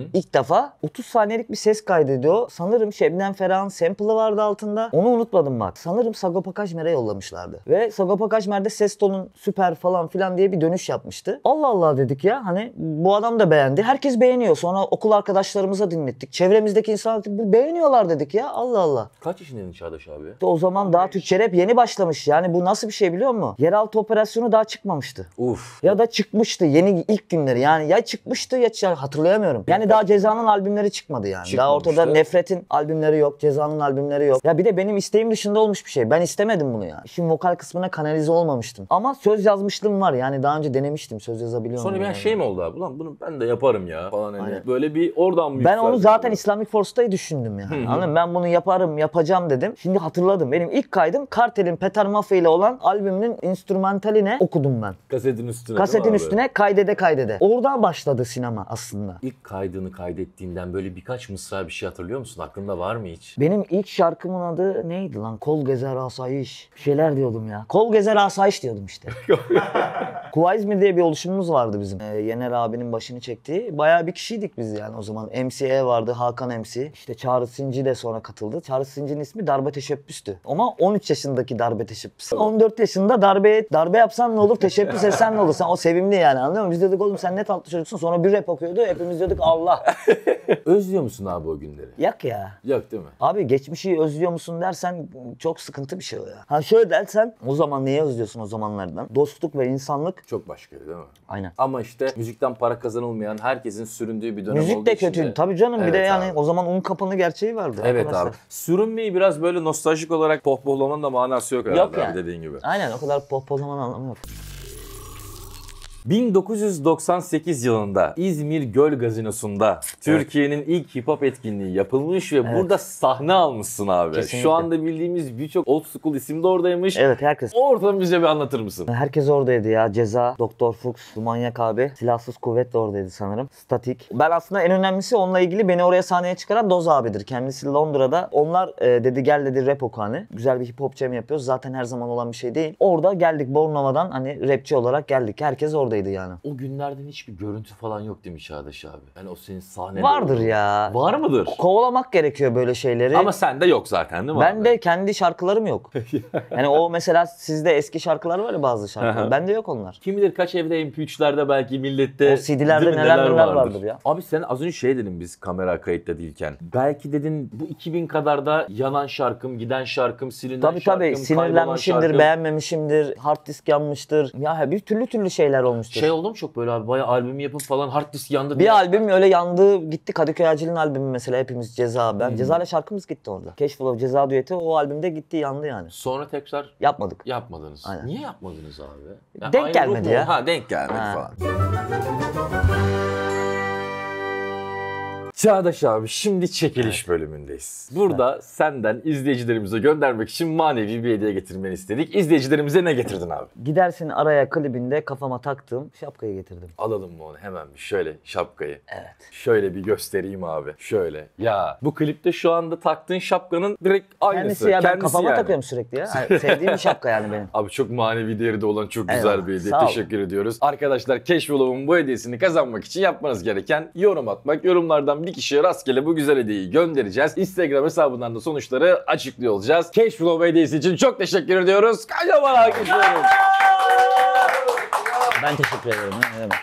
İlk defa otuz saniyelik bir ses kaydediyor. Sanırım Şebnem Ferah'ın sample'ı vardı altında. Onu unutmadım bak. Sanırım Sagopa Kajmer'e yollamışlardı. Ve Sagopa Kajmer'de ses tonun süper falan filan diye bir dönüş yapmıştı. Allah Allah dedik ya, hani bu adam da beğendi. Herkes beğeniyor. Sonra okul arkadaşlarımıza dinlettik. Çevremizdeki insanlar bu beğeniyorlar dedik ya. Allah Allah. Kaç yaşındaydın Çağdaş abi? İşte o zaman daha Türkçe rap yeni başlamış. Yani bu nasıl bir şey biliyor musun? Yeraltı operasyonu daha çıkmamıştı. Uf. Ya da çıkmıştı yeni ilk günleri. Yani ya çıkmıştı ya ç- hatırlayamıyorum. Yani daha Ceza'nın albümleri çıkmadı yani. Daha Çıkmamıştı. ortada Nefret'in albümleri yok. Ceza'nın albümleri yok. Ya bir de benim isteğim dışında olmuş bir şey. Ben istemedim bunu ya. İşin vokal kısmına kanalize olmamıştım. Ama söz yazmışlığım var. Yani daha önce denemiştim. Söz yazabiliyorum. Sonra bir an yani. şey mi oldu abi? Ulan bunu ben de yaparım ya falan hani. Aynen. Böyle bir oradan mı Ben onu yükseldin zaten böyle? Islamic Force'ta düşündüm yani. Anladın mı? Ben bunu yaparım, yapacağım dedim. Şimdi hatırladım. Benim ilk kaydım Kartel'in Peter Mafia ile olan albümünün instrümantaline okudum ben. Kasetin üstüne değil mi Kasetin abi? üstüne kaydede kaydede. Oradan başladı sinema aslında. İlk kaydını kaydettiğinden böyle birkaç mısra bir şey hatırlıyor musun? Aklında var mı hiç? Benim ilk şarkımın adı neydi lan? Kol gezer asayiş. Bir şeyler diyordum ya. Kol gezer asayiş diyordum işte. Kuva İzmir diye bir oluşumumuz vardı bizim. Ee, Yener abinin başını çektiği. Bayağı bir kişiydik biz yani o zaman. M C E vardı, Hakan M C. İşte Çağrı Sinci de sonra katıldı. Çağrı Sinci'nin ismi Darbe Teşebbüs'tü. Ama on üç yaşındaki darbe teşebbüs. on dört yaşında darbe darbe yapsan ne olur, teşebbüs etsen ne olur? Sen o sevimli yani, anlıyor musun? Biz dedik oğlum sen ne tatlı çocuksun. Sonra bir rap okuyordu. Hepimiz diyorduk Allah. Özlüyor musun abi o günleri? Yak ya. Yok değil mi? Abi geçmişi özlüyor musun dersen çok sıkıntı bir şey o ya. Ha şöyle dersen o zaman neyi özlüyorsun o zamanlardan? Dostluk ve insanlık. Çok başka değil mi? Aynen. Ama işte müzikten para kazanılmayan, herkesin süründüğü bir dönem olduğu Müzik de için kötüydü. de- Tabii canım bir Evet de yani abi. o zaman un kapanı gerçeği vardı. Evet arkadaşlar. abi. Sürünmeyi biraz böyle nostaljik olarak pohpohlamanın da manası yok herhalde Yok abi yani. dediğin gibi. Aynen o kadar pohpohlamanın anlamı yok. bin dokuz yüz doksan sekiz yılında İzmir Göl Gazinosu'nda Türkiye'nin ilk hip hop etkinliği yapılmış ve Evet. burada sahne almışsın abi. Kesinlikle. Şu anda bildiğimiz birçok old school isim de oradaymış. Evet herkes. O ortamı bize bir anlatır mısın? Herkes oradaydı ya. Ceza, Doktor Fuchs, Manyak abi, Silahsız Kuvvet de oradaydı sanırım. Statik. Ben aslında en önemlisi onunla ilgili beni oraya sahneye çıkaran Doz abidir. Kendisi Londra'da. Onlar e, dedi gel dedi rap oku hani. Güzel bir hip hop jam yapıyoruz. Zaten her zaman olan bir şey değil. Orada geldik Bornova'dan hani rapçi olarak geldik. Herkes oradaydı yani. O günlerden hiçbir görüntü falan yok değil mi Çağdaş abi? Yani o senin sahnede Vardır olduğun- ya. Var mıdır? Kovalamak gerekiyor böyle şeyleri. Ama sende yok zaten değil mi ben abi? de kendi şarkılarım yok. Yani o mesela sizde eski şarkılar var ya bazı şarkılar. Bende yok onlar. Kim bilir kaç evde M P üçlerde belki millette O C D'lerde değil mi, neler neler vardır ya. Abi sen az önce şey dedin biz kamera kayıtta değilken. Belki dedin bu iki bin kadar da yanan şarkım, giden şarkım, silinen Tabii şarkım, tabii kaybolan sinirlenmişimdir, şarkım. beğenmemişimdir, hard disk yanmıştır. Ya bir türlü türlü şeyler olmuştur. Şey oldu mu çok böyle abi bayağı albüm yapıp falan hard disk yandı Bir diye. albüm öyle yandı gitti. Kadıköy Acil'in albümü mesela hepimiz Ceza. Ben Ceza ile şarkımız gitti orada. Cashflow Ceza düeti o albümde gitti yandı yani. Sonra tekrar Yapmadık. yapmadınız. Aynen. Niye yapmadınız abi? Ya Denk aynı gelmedi ruh mu? ya. Ha denk gelmedi Ha. falan. Çağdaş abi şimdi çekiliş bölümündeyiz. Burada senden izleyicilerimize göndermek için manevi bir hediye getirmeni istedik. İzleyicilerimize ne getirdin abi? Gidersin araya klibinde kafama taktığım şapkayı getirdim. Alalım mı onu hemen bir şöyle şapkayı. Evet. Şöyle bir göstereyim abi. Şöyle. Ya bu klipte şu anda taktığın şapkanın direkt aynısı. Kendisi ya ben Kendisi kafama yani. takıyorum sürekli ya. Yani sevdiğim bir şapka yani benim. Abi çok manevi değeri de olan çok güzel Eyvallah, bir hediye. sağ ol. Teşekkür ediyoruz. Arkadaşlar Keşfulow'un bu hediyesini kazanmak için yapmanız gereken yorum atmak. Yorumlardan bir kişiye rastgele bu güzel hediyeyi göndereceğiz. Instagram hesabından da sonuçları açıklıyor olacağız. Keşfulow hediyesi için çok teşekkür ediyoruz. Kocaman alkışlıyoruz. Ben teşekkür ederim. Ne demek.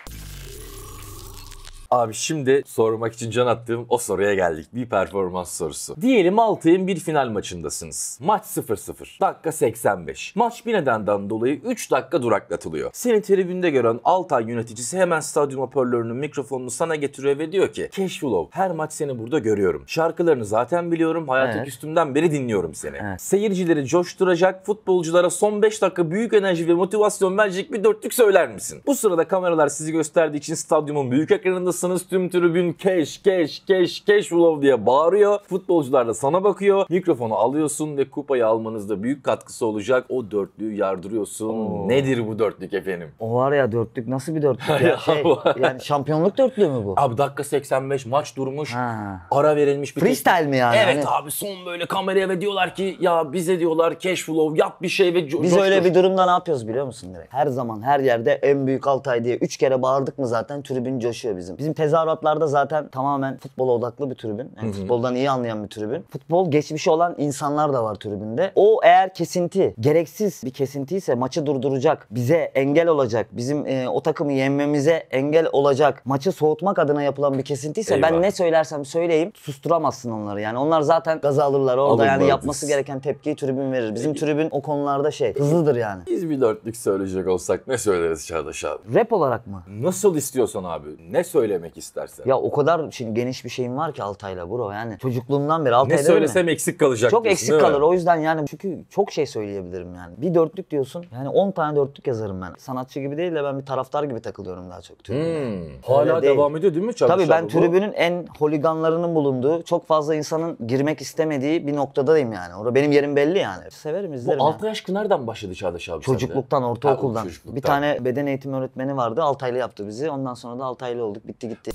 Abi şimdi sormak için can attığım o soruya geldik. Bir performans sorusu. Diyelim Altay'ın bir final maçındasınız. Maç sıfır sıfır. Dakika seksen beş. Maç bir nedenden dolayı üç dakika duraklatılıyor. Seni tribünde gören Altay yöneticisi hemen stadyum hoparlörünün mikrofonunu sana getiriyor ve diyor ki Keşfulov her maç seni burada görüyorum. Şarkılarını zaten biliyorum. Hayatı Evet. küstümden beri dinliyorum seni. Evet. Seyircileri coşturacak, futbolculara son beş dakika büyük enerji ve motivasyon verecek bir dörtlük söyler misin? Bu sırada kameralar sizi gösterdiği için stadyumun büyük ekranındasınız. Tüm tribün keş keş keş Keşfulov diye bağırıyor. Futbolcular da sana bakıyor. Mikrofonu alıyorsun ve kupayı almanızda büyük katkısı olacak. O dörtlüğü yardırıyorsun. Oo. Nedir bu dörtlük efendim? O var ya dörtlük nasıl bir dörtlük ya? Ya Şey, bu- yani şampiyonluk dörtlüğü mü bu? Abi dakika seksen beş maç durmuş. Ha. Ara verilmiş bir Freestyle mi yani? Evet Hani abi son böyle kameraya ve diyorlar ki ya bize diyorlar Keşfulov yap bir şey ve co- biz coştur. öyle bir durumda ne yapıyoruz biliyor musun direkt? Her zaman her yerde en büyük Altay diye üç kere bağırdık mı zaten tribün coşuyor bizim. Bizim Bizim tezahüratlarda zaten tamamen futbola odaklı bir tribün. Yani futboldan iyi anlayan bir tribün. Futbol geçmişi olan insanlar da var tribünde. O eğer kesinti, gereksiz bir kesintiyse maçı durduracak, bize engel olacak, bizim e, o takımı yenmemize engel olacak, maçı soğutmak adına yapılan bir kesintiyse Eyvah. ben ne söylersem söyleyeyim susturamazsın onları. Yani onlar zaten gaz alırlar orada, Alırlar yani yapması biz. gereken tepkiyi tribün verir. Bizim tribün o konularda şey, hızlıdır yani. Biz bir dörtlük söyleyecek olsak ne söyleriz Çağdaş abi? Rap olarak mı? Nasıl istiyorsan abi. Ne söylemek istersen. Ya o kadar şimdi geniş bir şeyim var ki Altay'la bro, yani çocukluğumdan beri ne Altay'da öyle mi? söylesem eksik kalacak Çok diyorsun, eksik değil mi? kalır o yüzden yani, çünkü çok şey söyleyebilirim yani. Bir dörtlük diyorsun, yani on tane dörtlük yazarım ben. Sanatçı gibi değil de ben bir taraftar gibi takılıyorum daha çok tribünde. Hmm. Hala Öyle değil. devam ediyor değil mi Çağdaş Tabii ben abi bu? tribünün en holiganlarının bulunduğu, çok fazla insanın girmek istemediği bir noktadayım yani. Orada benim yerim belli yani. Severim, izlerim Bu ya. altı aşkı nereden başladı Çağdaş abi Çocukluktan, sende? ortaokuldan. Ha, bu çocukluktan. Bir tane beden eğitimi öğretmeni vardı. Altaylı yaptı bizi. Ondan sonra da Altaylı olduk. Bitti gitti.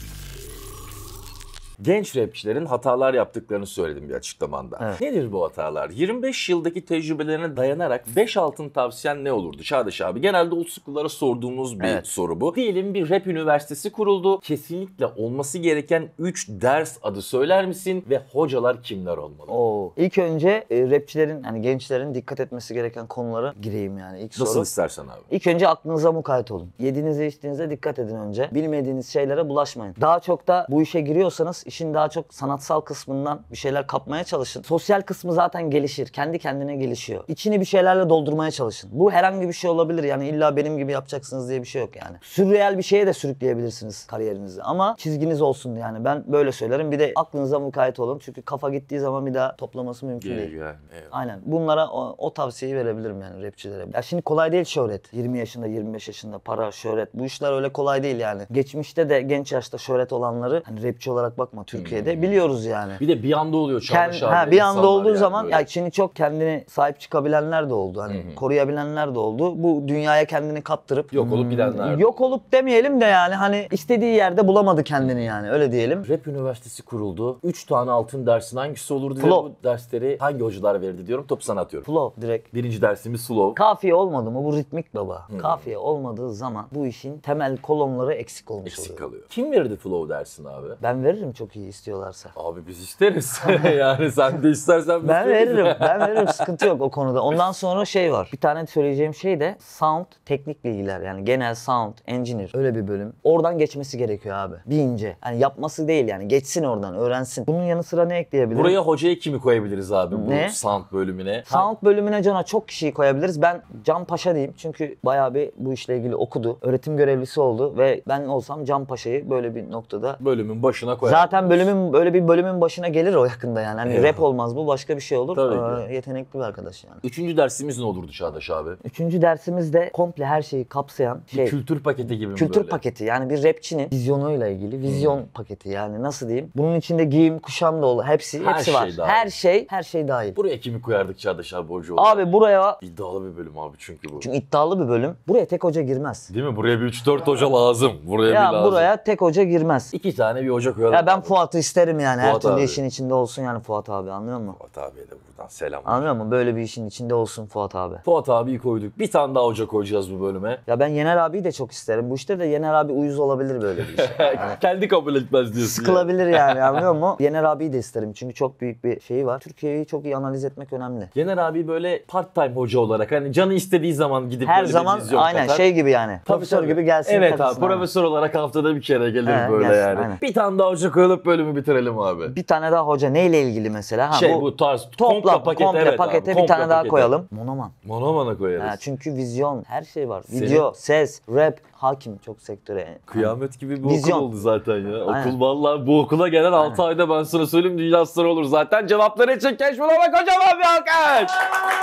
Genç rapçilerin hatalar yaptıklarını söyledim bir açıklamanda. Evet. Nedir bu hatalar? yirmi beş yıldaki tecrübelerine dayanarak beş altın tavsiyen ne olurdu Çağdaş abi? Genelde old school'lara sorduğumuz bir Evet. soru bu. Diyelim bir rap üniversitesi kuruldu. Kesinlikle olması gereken üç ders adı söyler misin? Ve hocalar kimler olmalı? Oo. İlk önce e, rapçilerin, yani gençlerin dikkat etmesi gereken konulara gireyim yani. İlk Nasıl soru. istersen abi. İlk önce aklınıza mukayyet olun. Yediğinize içtiğinize dikkat edin önce. Bilmediğiniz şeylere bulaşmayın. Daha çok da bu işe giriyorsanız işin daha çok sanatsal kısmından bir şeyler kapmaya çalışın. Sosyal kısmı zaten gelişir. Kendi kendine gelişiyor. İçini bir şeylerle doldurmaya çalışın. Bu herhangi bir şey olabilir. Yani illa benim gibi yapacaksınız diye bir şey yok yani. Sürreel bir şeye de sürükleyebilirsiniz kariyerinizi. Ama çizginiz olsun yani. Ben böyle söylerim. Bir de aklınıza mukayyet olun. Çünkü kafa gittiği zaman bir daha toplaması mümkün Gel, değil. gel. Eyvallah. Aynen. Bunlara o, o tavsiyeyi verebilirim yani rapçilere. Ya şimdi kolay değil şöhret. yirmi yaşında, yirmi beş yaşında para, şöhret. Bu işler öyle kolay değil yani. Geçmişte de genç yaşta şöhret olanları, hani rapçi olarak bakma Türkiye'de, biliyoruz yani. Bir de bir anda oluyor Kend, Çağdaş abi. ha, bir anda insanlar olduğu yani zaman böyle. ya şimdi çok kendini sahip çıkabilenler de oldu. Hani koruyabilenler de oldu. Bu dünyaya kendini kaptırıp Yok olup gidenler de yok olup demeyelim de yani hani istediği yerde bulamadı kendini yani. Öyle diyelim. Rap üniversitesi kuruldu. üç tane altın dersin hangisi olurdu? Ve Flow. bu dersleri hangi hocalar verirdi diyorum. Topu sana atıyorum. Flow direkt. Birinci dersimiz slow. Kafiye olmadı mı bu ritmik baba. Kafiye olmadığı zaman bu işin temel kolonları eksik olmuş Eksik oluyor. kalıyor. Kim verirdi flow dersini abi? Ben veririm çok iyi istiyorlarsa. Abi biz isteriz. yani sen de istersen biz Ben isteriz. veririm. Ben veririm. Sıkıntı yok o konuda. Ondan sonra şey var. Bir tane söyleyeceğim şey de sound teknik bilgiler. Yani genel sound engineer. Öyle bir bölüm. Oradan geçmesi gerekiyor abi. Bir ince. Yani yapması değil yani. Geçsin oradan. Öğrensin. Bunun yanı sıra ne ekleyebilirim? Buraya hocaya kimi koyabiliriz abi bu Ne? sound bölümüne? Sound bölümüne Can'a çok kişiyi koyabiliriz. Ben Can Paşa diyeyim. Çünkü bayağı bir bu işle ilgili okudu. Öğretim görevlisi oldu ve ben olsam Can Paşa'yı böyle bir noktada Bölümün başına koyar. zaten bölümün böyle bir bölümün başına gelir o yakında yani. Hani Eyvallah. rap olmaz bu, başka bir şey olur. Tabii Ee, yetenekli bir arkadaş yani. Üçüncü dersimiz ne olurdu Çağdaş abi? Üçüncü dersimizde komple her şeyi kapsayan şey. Kültür paketi gibi mi Kültür böyle? paketi, yani bir rapçinin vizyonuyla ilgili vizyon paketi, yani nasıl diyeyim? Bunun içinde giyim, kuşam da olur. Hepsi Her hepsi şey var. dahil. Her şey, her şey dahil. Buraya kimi koyardık Çağdaş abi hoca olarak? Abi buraya, İddialı bir bölüm abi çünkü bu. çünkü iddialı bir bölüm. Buraya tek hoca girmez. Değil mi? Buraya bir üç dört hoca lazım. Buraya bir Ya lazım. buraya tek hoca girmez. İki tane bir hoca koyalım. Ya ben abi. Fuat'ı isterim yani. Her Fuat türlü abi. işin içinde olsun yani Fuat abi, anlıyor musun? Fuat abiye de buradan selam. Anlıyor musun? Böyle bir işin içinde olsun Fuat abi. Fuat abiyi koyduk. Bir tane daha hoca koyacağız bu bölüme. Ya ben Yener abiyi de çok isterim. Bu işte de Yener abi uyuz olabilir böyle bir işe. Yani Kendi kabul etmez diyorsun. sıkılabilir yani, anlıyor musun? Yener abiyi de isterim çünkü çok büyük bir şeyi var. Türkiye'yi çok iyi analiz etmek önemli. Yener abi böyle part time hoca olarak hani canı istediği zaman gidip Her böyle bir zaman vizyon aynen katar. şey gibi yani. Tabii, Profesör tabii. gibi gelsin. Evet abi katılsın, aynen. profesör olarak haftada bir kere gelir He, böyle gelsin, yani. aynen. Bir tane daha hoca koyup bölümü bitirelim abi. Bir tane daha hoca neyle ilgili mesela? Ha, şey bu, tarz komple toplam pakete, komple evet pakete abi, bir komple tane daha pakete. koyalım. Monoman. Monomana koyarız. Ha, çünkü vizyon, her şey var. Senin- Video, ses, rap, hakim çok sektöre. Kıyamet gibi bir Vizyon. okul oldu zaten ya. Aynen. Okul vallahi bu okula gelen altı ayda ben sana söyleyeyim dünya starı olur zaten. Cevapları için Keşfulamak kocaman bir alkış.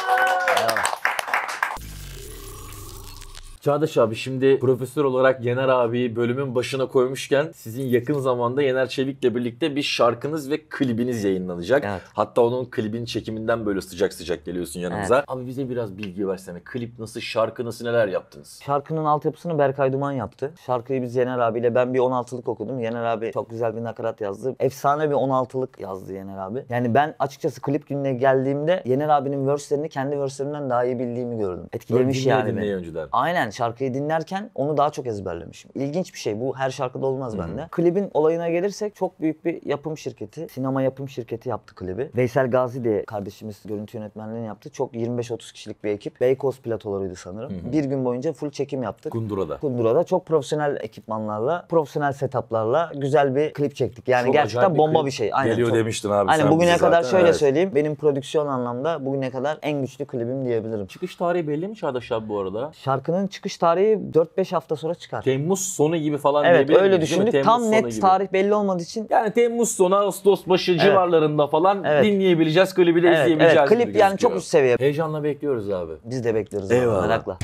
Çağdaş abi şimdi profesör olarak Yener abiyi bölümün başına koymuşken sizin yakın zamanda Yener Çevik'le birlikte bir şarkınız ve klibiniz yayınlanacak. Evet. Hatta onun klibin çekiminden böyle sıcak sıcak geliyorsun yanımıza. Abi bize biraz bilgi versene. Klip nasıl, şarkı nasıl, neler yaptınız? Şarkının altyapısını Berkay Duman yaptı. Şarkıyı biz Yener abiyle, ben bir on altılık okudum. Yener abi çok güzel bir nakarat yazdı. Efsane bir on altılık yazdı Yener abi. Yani ben açıkçası klip gününe geldiğimde Yener abinin verse'lerini kendi verse'lerimden daha iyi bildiğimi gördüm. Etkilemiş Dinleye yani dinleye beni. önceden. Aynen dinlerken, şarkıyı dinlerken onu daha çok ezberlemişim. İlginç bir şey. Bu her şarkıda olmaz bende. Klibin olayına gelirsek çok büyük bir yapım şirketi, sinema yapım şirketi yaptı klibi. Veysel Gazi diye kardeşimiz görüntü yönetmenliğini yaptı. Çok yirmi beş otuz kişilik bir ekip. Beykoz platolarıydı sanırım. Hı hı. Bir gün boyunca full çekim yaptık. Kundura'da. Kundura'da çok profesyonel ekipmanlarla, profesyonel setuplarla güzel bir klip çektik. Yani Çok gerçekten bir bomba klip bir şey. Aynen, geliyor çok. demiştin abi. Aynen sen bugüne bize kadar zaten. şöyle Evet. söyleyeyim. Benim prodüksiyon anlamda bugüne kadar en güçlü klibim diyebilirim. Çıkış tarihi belli mi Çağdaş abi bu arada? Şarkının çıkış tarihi dört beş hafta sonra çıkar. Temmuz sonu gibi falan Evet, diyebilir öyle miyiz, değil mi? düşündük. Temmuz Tam sonu net gibi. tarih belli olmadığı için. Yani Temmuz sonu, Ağustos başı civarlarında falan Evet. dinleyebileceğiz, klibi de Evet, izleyebileceğiz evet. gibi Klip yani çok gözüküyor. üst seviye. Heyecanla bekliyoruz abi. Biz de bekleriz. abi, Eyvallah. Merakla.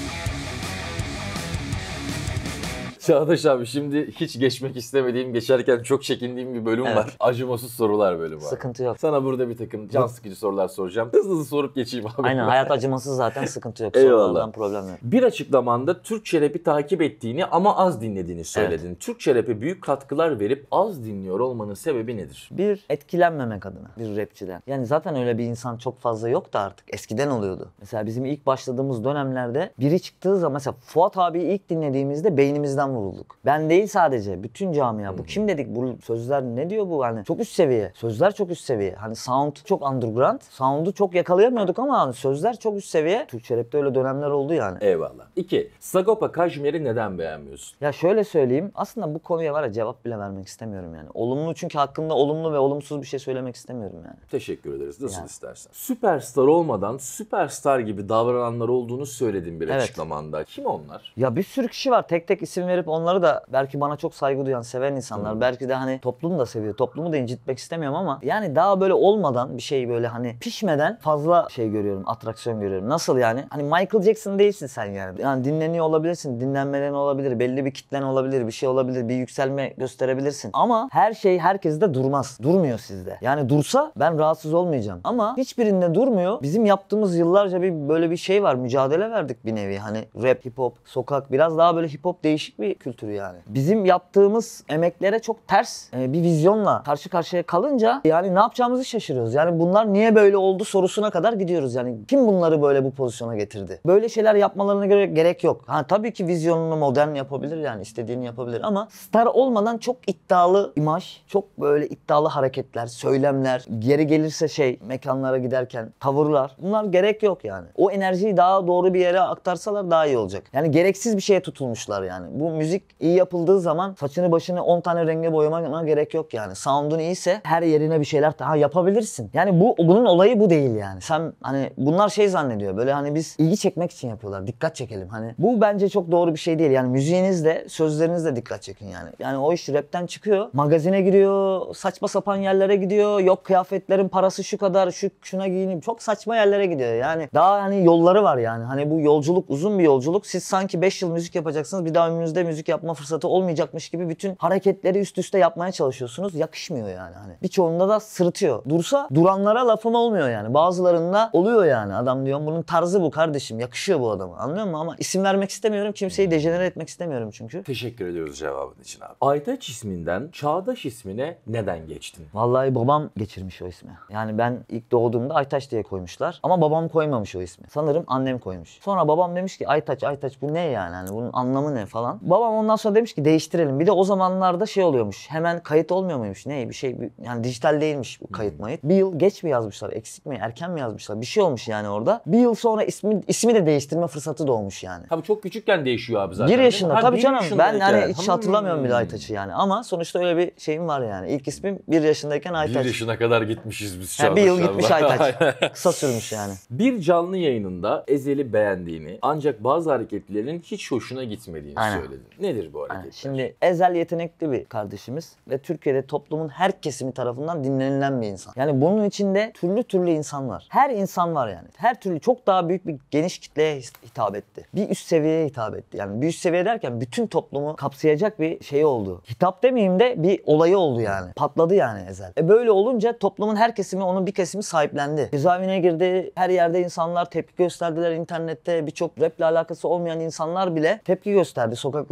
Çağdaş abi, şimdi hiç geçmek istemediğim, geçerken çok çekindiğim bir bölüm Evet. var. Acımasız sorular bölümü abi. Sıkıntı yok. Sana burada bir takım can sıkıcı sorular soracağım. Hızlı hızlı sorup geçeyim abi. Aynen, hayat acımasız zaten, sıkıntı yok. Eyvallah. Sorulardan problem yok. Bir açıklamanda Türkçe rap'i takip ettiğini ama az dinlediğini söyledin. Türkçe rap'e büyük katkılar verip az dinliyor olmanın sebebi nedir? Bir, etkilenmemek adına bir rapçiden. Yani zaten öyle bir insan çok fazla yok da artık. Eskiden oluyordu. Mesela bizim ilk başladığımız dönemlerde biri çıktığı zaman, mesela Fuat abiyi ilk dinlediğimizde beynimizden vurulduk. Ben değil sadece, bütün camia. Bu kim dedik? Bu sözler ne diyor bu? Hani çok üst seviye. Sözler çok üst seviye. Hani sound çok underground. Sound'u çok yakalayamıyorduk ama hani sözler çok üst seviye. Türkçe rapte öyle dönemler oldu yani. Eyvallah. İki, Sagopa Kajmer'i neden beğenmiyorsun? Ya şöyle söyleyeyim. Aslında bu konuya var ya, cevap bile vermek istemiyorum yani. Olumlu, çünkü hakkında olumlu ve olumsuz bir şey söylemek istemiyorum yani. Teşekkür ederiz. Nasıl Yani. istersen. Süperstar olmadan süperstar gibi davrananlar olduğunu söyledin bir Evet. açıklamanda. Kim onlar? Ya bir sürü kişi var. Tek tek isim verip onları da, belki bana çok saygı duyan, seven insanlar. Hmm. Belki de hani toplum da seviyor. Toplumu da incitmek istemiyorum ama yani daha böyle olmadan, bir şey böyle hani pişmeden fazla şey görüyorum. Atraksiyon görüyorum. Nasıl yani? Hani Michael Jackson değilsin sen yani. Yani dinleniyor olabilirsin. Dinlenmelerin olabilir. Belli bir kitlen olabilir. Bir şey olabilir. Bir yükselme gösterebilirsin. Ama her şey herkeste durmaz. Durmuyor sizde. Yani dursa ben rahatsız olmayacağım. Ama hiçbirinde durmuyor. Bizim yaptığımız yıllarca bir böyle bir şey var. Mücadele verdik bir nevi. Hani rap, hip hop, sokak, biraz daha böyle hip hop değişik bir kültürü yani. Bizim yaptığımız emeklere çok ters e, bir vizyonla karşı karşıya kalınca yani ne yapacağımızı şaşırıyoruz. Yani bunlar niye böyle oldu sorusuna kadar gidiyoruz. Yani kim bunları böyle bu pozisyona getirdi? Böyle şeyler yapmalarına göre gerek yok. Ha tabii ki vizyonunu modern yapabilir, yani istediğini yapabilir ama star olmadan çok iddialı imaj, çok böyle iddialı hareketler, söylemler, geri gelirse şey mekanlara giderken tavırlar, bunlar gerek yok yani. O enerjiyi daha doğru bir yere aktarsalar daha iyi olacak. Yani gereksiz bir şeye tutulmuşlar yani. Bu müzik iyi yapıldığı zaman saçını başını on tane renge boyamana gerek yok yani. Sound'un iyiyse her yerine bir şeyler daha yapabilirsin. Yani bu bunun olayı bu değil yani. Sen hani bunlar şey zannediyor. Böyle hani biz ilgi çekmek için yapıyorlar. Dikkat çekelim hani. Bu bence çok doğru bir şey değil. Yani müziğinizle, sözlerinizle dikkat çekin yani. Yani o iş rapten çıkıyor. Magazine giriyor. Saçma sapan yerlere gidiyor. Yok kıyafetlerin parası şu kadar. Şu şuna giyinip çok saçma yerlere gidiyor. Yani daha hani yolları var yani. Hani bu yolculuk uzun bir yolculuk. Siz sanki beş yıl müzik yapacaksınız. Bir daha ömrünüzde müzik yapma fırsatı olmayacakmış gibi bütün hareketleri üst üste yapmaya çalışıyorsunuz. Yakışmıyor yani hani. Birçoğunda da sırıtıyor. Dursa duranlara lafım olmuyor yani. Bazılarında oluyor yani. Adam diyor bunun tarzı bu kardeşim. Yakışıyor bu adama. Anlıyor musun? Ama isim vermek istemiyorum. Kimseyi dejenere etmek istemiyorum çünkü. Teşekkür ediyoruz cevabın için abi. Aytaç isminden Çağdaş ismine neden geçtin? Vallahi babam geçirmiş o ismi. Yani ben ilk doğduğumda Aytaç diye koymuşlar. Ama babam koymamış o ismi. Sanırım annem koymuş. Sonra babam demiş ki Aytaç Aytaç bu ne yani? Hani bunun anlamı ne falan. Babam ondan sonra demiş ki değiştirelim. Bir de o zamanlarda şey oluyormuş. Hemen kayıt olmuyor muymuş? Ne bir şey bir, yani dijital değilmiş bu kayıt mayıt. Bir yıl geç mi yazmışlar? Eksik mi? Erken mi yazmışlar? Bir şey olmuş yani orada. Bir yıl sonra ismi ismi de değiştirme fırsatı doğmuş yani. Tabii çok küçükken değişiyor abi zaten. Bir yaşında Ha, tabii bir canım. Ben yaşındayken. hani hiç Hmm. hatırlamıyorum bile Aytaç'ı yani. Ama sonuçta öyle bir şeyim var yani. İlk ismim bir yaşındayken Aytaç. Bir yaşına kadar gitmişiz biz Yani Çağdaş bir yıl abi. gitmiş Aytaç. Kısa sürmüş yani. Bir canlı yayınında Ezel'i beğendiğini ancak bazı hareketlerinin hiç hoşuna gitmediğini Aynen. söyledin. Nedir bu Yani hareketler? şimdi Ezel yetenekli bir kardeşimiz ve Türkiye'de toplumun her kesimi tarafından dinlenilen bir insan. Yani bunun içinde türlü türlü insan var. Her insan var yani. Her türlü çok daha büyük bir geniş kitleye hitap etti. Bir üst seviyeye hitap etti. Yani bir üst seviye derken bütün toplumu kapsayacak bir şey oldu. Hitap demeyeyim de bir olayı oldu yani. Patladı yani Ezel. E böyle olunca toplumun her kesimi, onun bir kesimi sahiplendi. Cezaevine girdi. Her yerde insanlar tepki gösterdiler. İnternette birçok raple alakası olmayan insanlar bile tepki gösterdi. Sokaklarda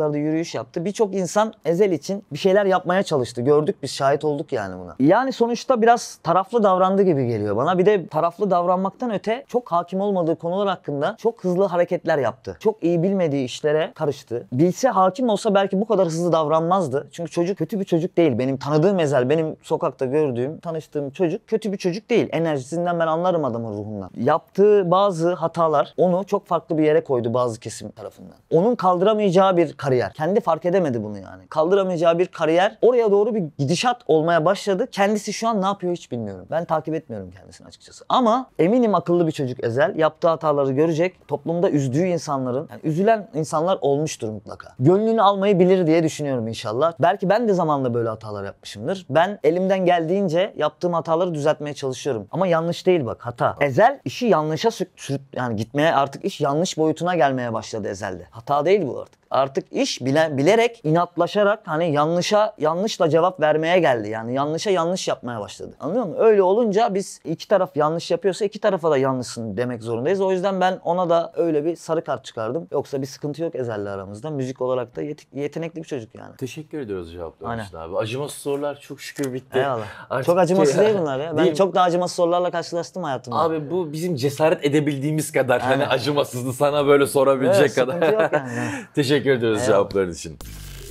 çıkardı, yürüyüş yaptı. Birçok insan Ezel için bir şeyler yapmaya çalıştı. Gördük biz, şahit olduk yani buna. Yani sonuçta biraz taraflı davrandı gibi geliyor bana. Bir de taraflı davranmaktan öte çok hakim olmadığı konular hakkında çok hızlı hareketler yaptı. Çok iyi bilmediği işlere karıştı. Bilse, hakim olsa belki bu kadar hızlı davranmazdı. Çünkü çocuk kötü bir çocuk değil. Benim tanıdığım Ezel, benim sokakta gördüğüm, tanıştığım çocuk kötü bir çocuk değil. Enerjisinden ben anlarım adamın ruhundan. Yaptığı bazı hatalar onu çok farklı bir yere koydu bazı kesim tarafından. Onun kaldıramayacağı bir kariyer. Kendi fark edemedi bunu yani. Kaldıramayacağı bir kariyer, oraya doğru bir gidişat olmaya başladı. Kendisi şu an ne yapıyor hiç bilmiyorum. Ben takip etmiyorum kendisini açıkçası. Ama eminim akıllı bir çocuk Ezel. Yaptığı hataları görecek. Toplumda üzdüğü insanların, yani üzülen insanlar olmuştur mutlaka. Gönlünü almayı bilir diye düşünüyorum inşallah. Belki ben de zamanla böyle hatalar yapmışımdır. Ben elimden geldiğince yaptığım hataları düzeltmeye çalışıyorum. Ama yanlış değil bak, hata. Ezel işi yanlışa sürüp sürüp yani gitmeye, artık iş yanlış boyutuna gelmeye başladı Ezel'de. Hata değil bu artık. Artık iş bile, bilerek, inatlaşarak hani yanlışa yanlışla cevap vermeye geldi. Yani yanlışa yanlış yapmaya başladı. Anlıyor musun? Öyle olunca biz iki taraf yanlış yapıyorsa iki tarafa da yanlışsın demek zorundayız. O yüzden ben ona da öyle bir sarı kart çıkardım. Yoksa bir sıkıntı yok Ezel'le aramızda. Müzik olarak da yet- yetenekli bir çocuk yani. Teşekkür ediyoruz cevaplar Aynen. için abi. Acımasız sorular çok şükür bitti. Eyvallah. Artık Çok acımasız şey- değil bunlar ya. Ben Değil mi? çok daha acımasız sorularla karşılaştım hayatımda. Abi bu bizim cesaret edebildiğimiz kadar Aynen. hani acımasızdı sana böyle sorabilecek Evet, kadar. sıkıntı yok yani. Teşekkür ediyoruz Eyvallah. cevapların için.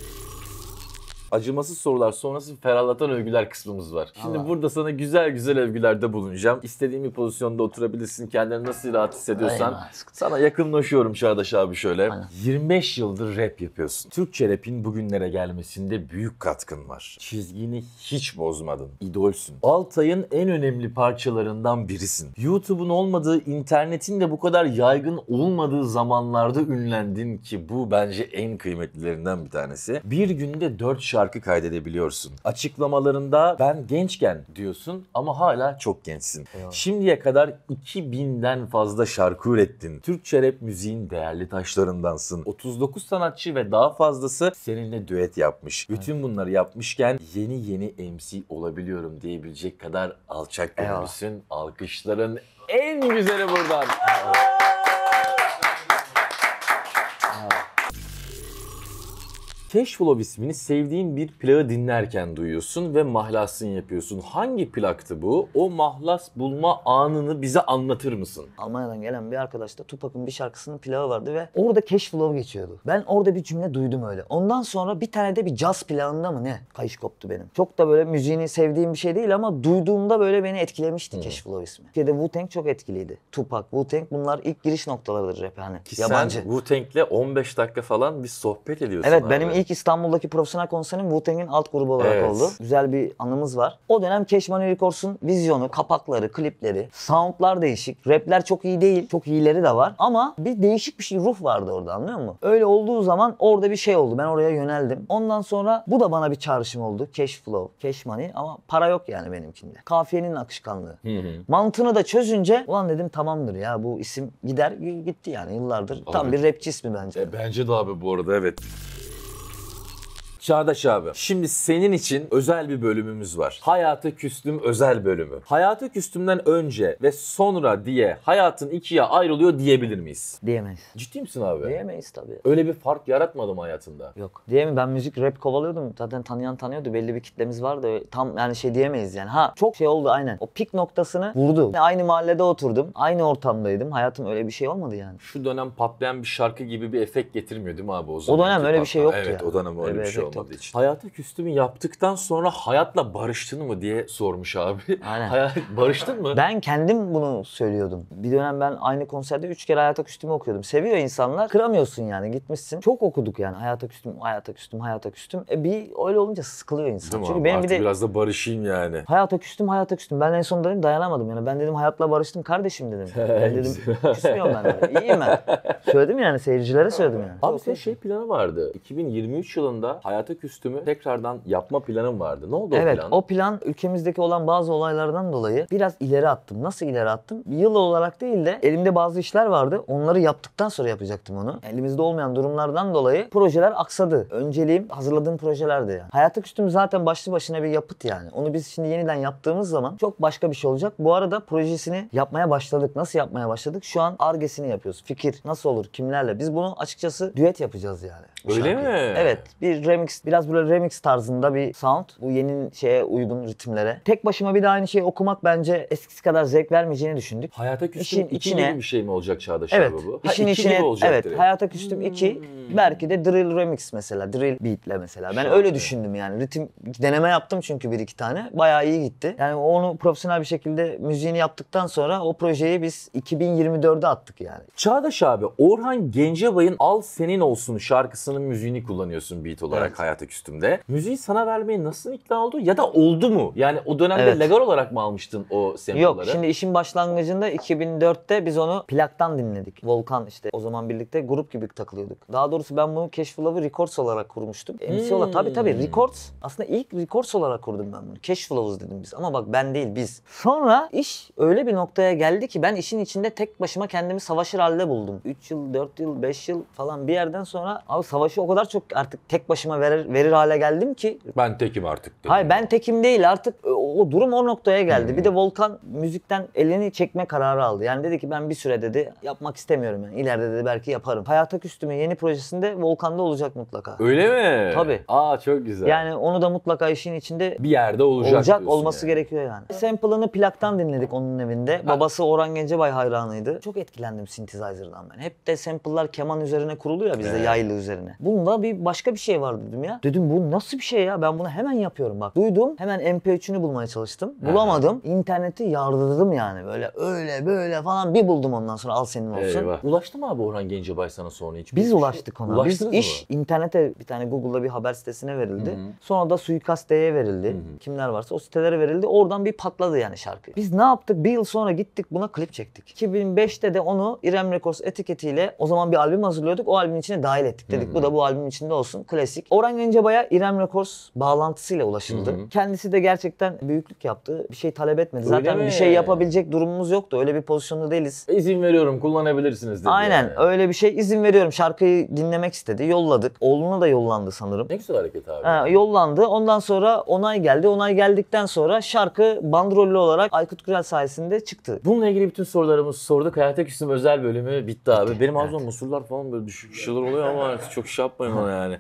Acımasız sorular sonrası ferahlatan övgüler kısmımız var. Şimdi Allah. burada sana güzel güzel övgülerde bulunacağım. İstediğin bir pozisyonda oturabilirsin. Kendini nasıl rahat hissediyorsan. Eyvallah, sıkıntı Sana yakınlaşıyorum Çağdaş abi şöyle. Aynen. yirmi beş yıldır rap yapıyorsun. Türkçe rap'in bugünlere gelmesinde büyük katkın var. Çizgini hiç bozmadın. İdolsün. Altay'ın en önemli parçalarından birisin. YouTube'un olmadığı, internetin de bu kadar yaygın olmadığı zamanlarda ünlendin ki bu bence en kıymetlilerinden bir tanesi. Bir günde dört şarkı kaydedebiliyorsun. Açıklamalarında ben gençken diyorsun ama hala çok gençsin. Eyvallah. Şimdiye kadar iki binden fazla şarkı ürettin. Türkçe rap müziğin değerli taşlarındansın. otuz dokuz sanatçı ve daha fazlası seninle düet yapmış. Bütün bunları yapmışken yeni yeni M C olabiliyorum diyebilecek kadar alçak Eyvallah. gönüllüsün. Alkışların en güzeli buradan. Cashflow ismini sevdiğin bir plağı dinlerken duyuyorsun ve mahlasını yapıyorsun. Hangi plaktı bu? O mahlas bulma anını bize anlatır mısın? Almanya'dan gelen bir arkadaş da Tupac'ın bir şarkısının plağı vardı ve orada Cashflow geçiyordu. Ben orada bir cümle duydum öyle. Ondan sonra bir tane de bir caz plağında mı ne? Kayış koptu benim. Çok da böyle müziğini sevdiğim bir şey değil ama duyduğumda böyle beni etkilemişti Cashflow ismi. Türkiye'de Wu-Tang çok etkiliydi. Tupac, Wu-Tang bunlar ilk giriş noktalarıdır rap hani. Ki Yabancı. sen Wu-Tang'le on beş dakika falan bir sohbet ediyorsun Evet, abi. benim ilk İstanbul'daki profesyonel konserim Wu-Tang'in alt grubu olarak Evet. oldu. Güzel bir anımız var. O dönem Cash Money Records'un vizyonu, kapakları, klipleri, soundlar değişik. Rapler çok iyi değil. Çok iyileri de var. Ama bir değişik bir şey, ruh vardı orada, anlıyor musun? Öyle olduğu zaman orada bir şey oldu. Ben oraya yöneldim. Ondan sonra bu da bana bir çağrışım oldu. Cash Flow, Cash Money ama para yok yani benimkinde. Kafiyenin akışkanlığı. Hı hı. Mantığını da çözünce ulan dedim tamamdır ya, bu isim gider gitti yani yıllardır. Tam Abi. bir rapçi ismi bence. E, bence de abi bu arada evet. Çağdaş abi, şimdi senin için özel bir bölümümüz var. Hayata Küstüm özel bölümü. Hayata Küstüm'den önce ve sonra diye hayatın ikiye ayrılıyor diyebilir miyiz? Diyemeyiz. Ciddi misin abi? Diyemeyiz tabii. Öyle bir fark yaratmadım hayatında. Yok. Diyemem, ben müzik rap kovalıyordum. Zaten tanıyan tanıyordu. Belli bir kitlemiz vardı. Tam yani şey diyemeyiz yani. Ha çok şey oldu aynen. O pik noktasını vurdu. Aynı mahallede oturdum. Aynı ortamdaydım. Hayatım öyle bir şey olmadı yani. Şu dönem patlayan bir şarkı gibi bir efekt getirmiyor değil mi abi o zaman? O dönem öyle bir şey yoktu Evet ya. o dönem öyle Öyle bir bir şey efekt olmadığı yoktu. için. Hayata Küstüm'ü yaptıktan sonra hayatla barıştın mı diye sormuş abi. Aynen. Hayat, barıştın mı? Ben kendim bunu söylüyordum. Bir dönem ben aynı konserde üç kere Hayata Küstüm'ü okuyordum. Seviyor insanlar. Kıramıyorsun yani. Gitmişsin. Çok okuduk yani. Hayata Küstüm, Hayata Küstüm, Hayata Küstüm. E bir öyle olunca sıkılıyor insan. Değil mi Çünkü abi? benim Artık bir de biraz da barışayım yani. hayata küstüm, hayata küstüm. Ben en son dedim dayanamadım yani. Ben dedim hayatla barıştım kardeşim dedim. Ben dedim küsmüyorum ben dedim. İyiyim ben. Söyledim yani, seyircilere söyledim yani. Abi senin şey planı vardı. iki bin yirmi üç yılında Hayata Hayata Küstüm'ü tekrardan yapma planım vardı. Ne oldu Evet, o plan? o plan ülkemizdeki olan bazı olaylardan dolayı biraz ileri attım. Nasıl ileri attım? Yıl olarak değil de elimde bazı işler vardı. Onları yaptıktan sonra yapacaktım onu. Elimizde olmayan durumlardan dolayı projeler aksadı. Önceliğim hazırladığım projelerdi yani. Hayata Küstüm zaten başlı başına bir yapıt yani. Onu biz şimdi yeniden yaptığımız zaman çok başka bir şey olacak. Bu arada projesini yapmaya başladık. Nasıl yapmaya başladık? Şu an Ar-Ge'sini yapıyoruz. Fikir nasıl olur? Kimlerle? Biz bunu açıkçası düet yapacağız yani. bu Öyle şarkıyı. mi? Evet. Bir remix, biraz böyle remix tarzında bir sound. Bu yeni şeye uygun ritimlere. Tek başıma bir de aynı şeyi okumak bence eskisi kadar zevk vermeyeceğini düşündük. Hayata Küstüm İşin iki içine- gibi bir şey mi olacak Çağdaş Evet. abi bu? Ha, işin iki içine gibi olacak evet. direkt. Hayata Küstüm iki. Belki de drill remix mesela. Drill beatle mesela. Ben Şahane. öyle düşündüm yani. Ritim deneme yaptım çünkü bir iki tane. Bayağı iyi gitti. Yani onu profesyonel bir şekilde müziğini yaptıktan sonra o projeyi biz iki bin yirmi dörde attık yani. Çağdaş abi, Orhan Gencebay'ın Al Senin Olsun şarkısının müziğini kullanıyorsun beat olarak Evet. Hayata Küstüm'de. Müziği sana vermeye nasıl ikna oldu? Ya da oldu mu? Yani o dönemde Evet. legal olarak mı almıştın o sample'ları? Yok, şimdi işin başlangıcında iki bin dörtte biz onu plaktan dinledik. Volkan işte o zaman birlikte grup gibi takılıyorduk. Daha doğrusu ben bunu Cashflow'u Records olarak kurmuştum. M C olarak tabii tabii Records. Aslında ilk Records olarak kurdum ben bunu. Cashflow'uz dedim biz ama bak ben değil biz. Sonra iş öyle bir noktaya geldi ki ben işin içinde tek başıma kendimi savaşır halde buldum. üç yıl, dört yıl, beş yıl falan bir yerden sonra abi savaşı o kadar çok artık tek başıma verir, verir hale geldim ki. Ben tekim artık dedim. Hayır ben tekim değil artık o, o durum o noktaya geldi. Bir de Volkan müzikten elini çekme kararı aldı. Yani dedi ki ben bir süre dedi yapmak istemiyorum yani. İleride dedi belki yaparım. Hayata Küstüm'ün yeni projesinde Volkan'da olacak mutlaka. Öyle mi? Tabii. Aa çok güzel. Yani onu da mutlaka işin içinde bir yerde olacak, olacak diyorsun olması yani. gerekiyor yani. Sample'ını plaktan dinledik onun evinde. Babası Orhan Gencebay hayranıydı. Çok etkilendim synthesizer'dan ben. Hep de sample'lar keman üzerine kuruluyor ya bizde Evet. yaylı üzerine. Bunda bir başka bir şey var dedim ya. Dedim bu nasıl bir şey ya? Ben bunu hemen yapıyorum bak. Duydum. Hemen M P üçünü bulmaya çalıştım. Bulamadım. İnterneti yardırdım yani. Böyle öyle böyle falan bir buldum ondan sonra al senin olsun. Eyvah. Ulaştı mı abi Orhan Gencebay sana sonra hiç? Biz Bir ulaştık şey- ona. Biz Ulaştınız iş mı? internete bir tane Google'da bir haber sitesine verildi. Hı hı. Sonra da Suikaste'ye verildi. Kimler varsa o sitelere verildi. Oradan bir patladı yani şarkı. Biz ne yaptık? Bir yıl sonra gittik buna klip çektik. iki bin beşte de onu İrem Records etiketiyle o zaman bir albüm hazırlıyorduk. O albümün içine dahil ettik. Dedik bu da bu albümün içinde olsun. Klasik. Orhan Gencebay'a İrem Records bağlantısıyla ulaşıldı. Hı hı. Kendisi de gerçekten büyüklük yaptı. Bir şey talep etmedi. Öyle Zaten mi? bir şey yapabilecek durumumuz yoktu. Öyle bir pozisyonda değiliz. İzin veriyorum, kullanabilirsiniz dedi. Aynen yani. öyle bir şey izin veriyorum. Şarkıyı dinlemek istedi. Yolladık. Oğluna da yollandı sanırım. Ne güzel hareket abi. Ha, yollandı. Ondan sonra onay geldi. Onay geldikten sonra şarkı bandrollü olarak Aykut Gürel sayesinde çıktı. Bununla ilgili bütün sorularımızı sorduk. Hayata Küstüm özel bölümü bitti abi. Benim ağzımda musurlar falan böyle düşük şeyler oluyor ama artık çok şey yapmayın bana yani.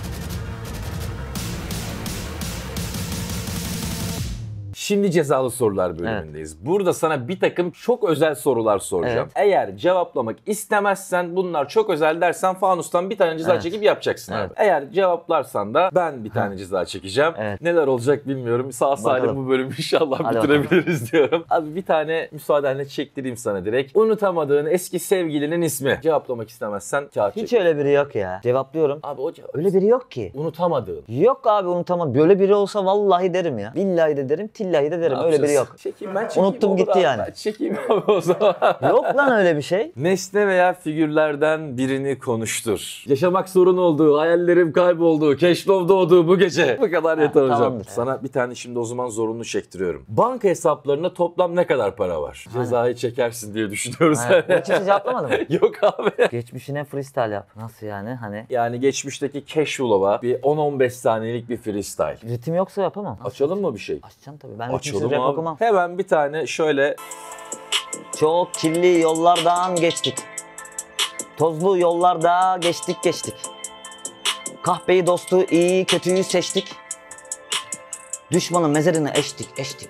Şimdi cezalı sorular bölümündeyiz. Burada sana bir takım çok özel sorular soracağım. Eğer cevaplamak istemezsen bunlar çok özel dersen fanustan bir tane ceza Evet. çekip yapacaksın Evet. abi. Eğer cevaplarsan da ben bir tane ceza çekeceğim. Evet. Neler olacak bilmiyorum. Sağ salim Bakalım. bu bölümü inşallah Hadi bitirebiliriz diyorum. Abi bir tane müsaadenle çektireyim sana direkt. Unutamadığın eski sevgilinin ismi. Cevaplamak istemezsen kağıt çek. Hiç öyle biri yok ya. Cevaplıyorum. Abi o cevap. Öyle biri yok ki. Unutamadığın. Yok abi unutamam. Böyle biri olsa vallahi derim ya. Billahi de derim, tillahi de derim. Ne Öyle biri yapacağız? yok. Çekeyim ben çekeyim. Unuttum olur gitti abi. yani. Ben çekeyim abi o zaman. Yok lan öyle bir şey. Nesne veya figürlerden birini konuştur. Yaşamak sorun oldu, hayallerim kayboldu, keşlof doğdu bu gece. Bu kadar yeter hocam. tamamdır. Sana bir tane şimdi o zaman zorunlu çektiriyorum. Banka hesaplarında toplam ne kadar para var? Cezayı çekersin diye düşünüyoruz. Evet. Geçmişi cevaplamadın mı? Yok abi. Geçmişine freestyle yap. Nasıl yani hani? Yani geçmişteki Cashflow'a bir on on beş saniyelik bir freestyle. Ritim yoksa yapamam. Açalım mı bir şey? Açacağım tabii. Ben ritimsiz Açalım rap abi. okumam. Hemen bir tane şöyle Çok kirli yollardan geçtik. Tozlu yollarda geçtik geçtik. Kahpeyi dostu iyi kötüyü seçtik. Düşmanın mezarını eştik eştik.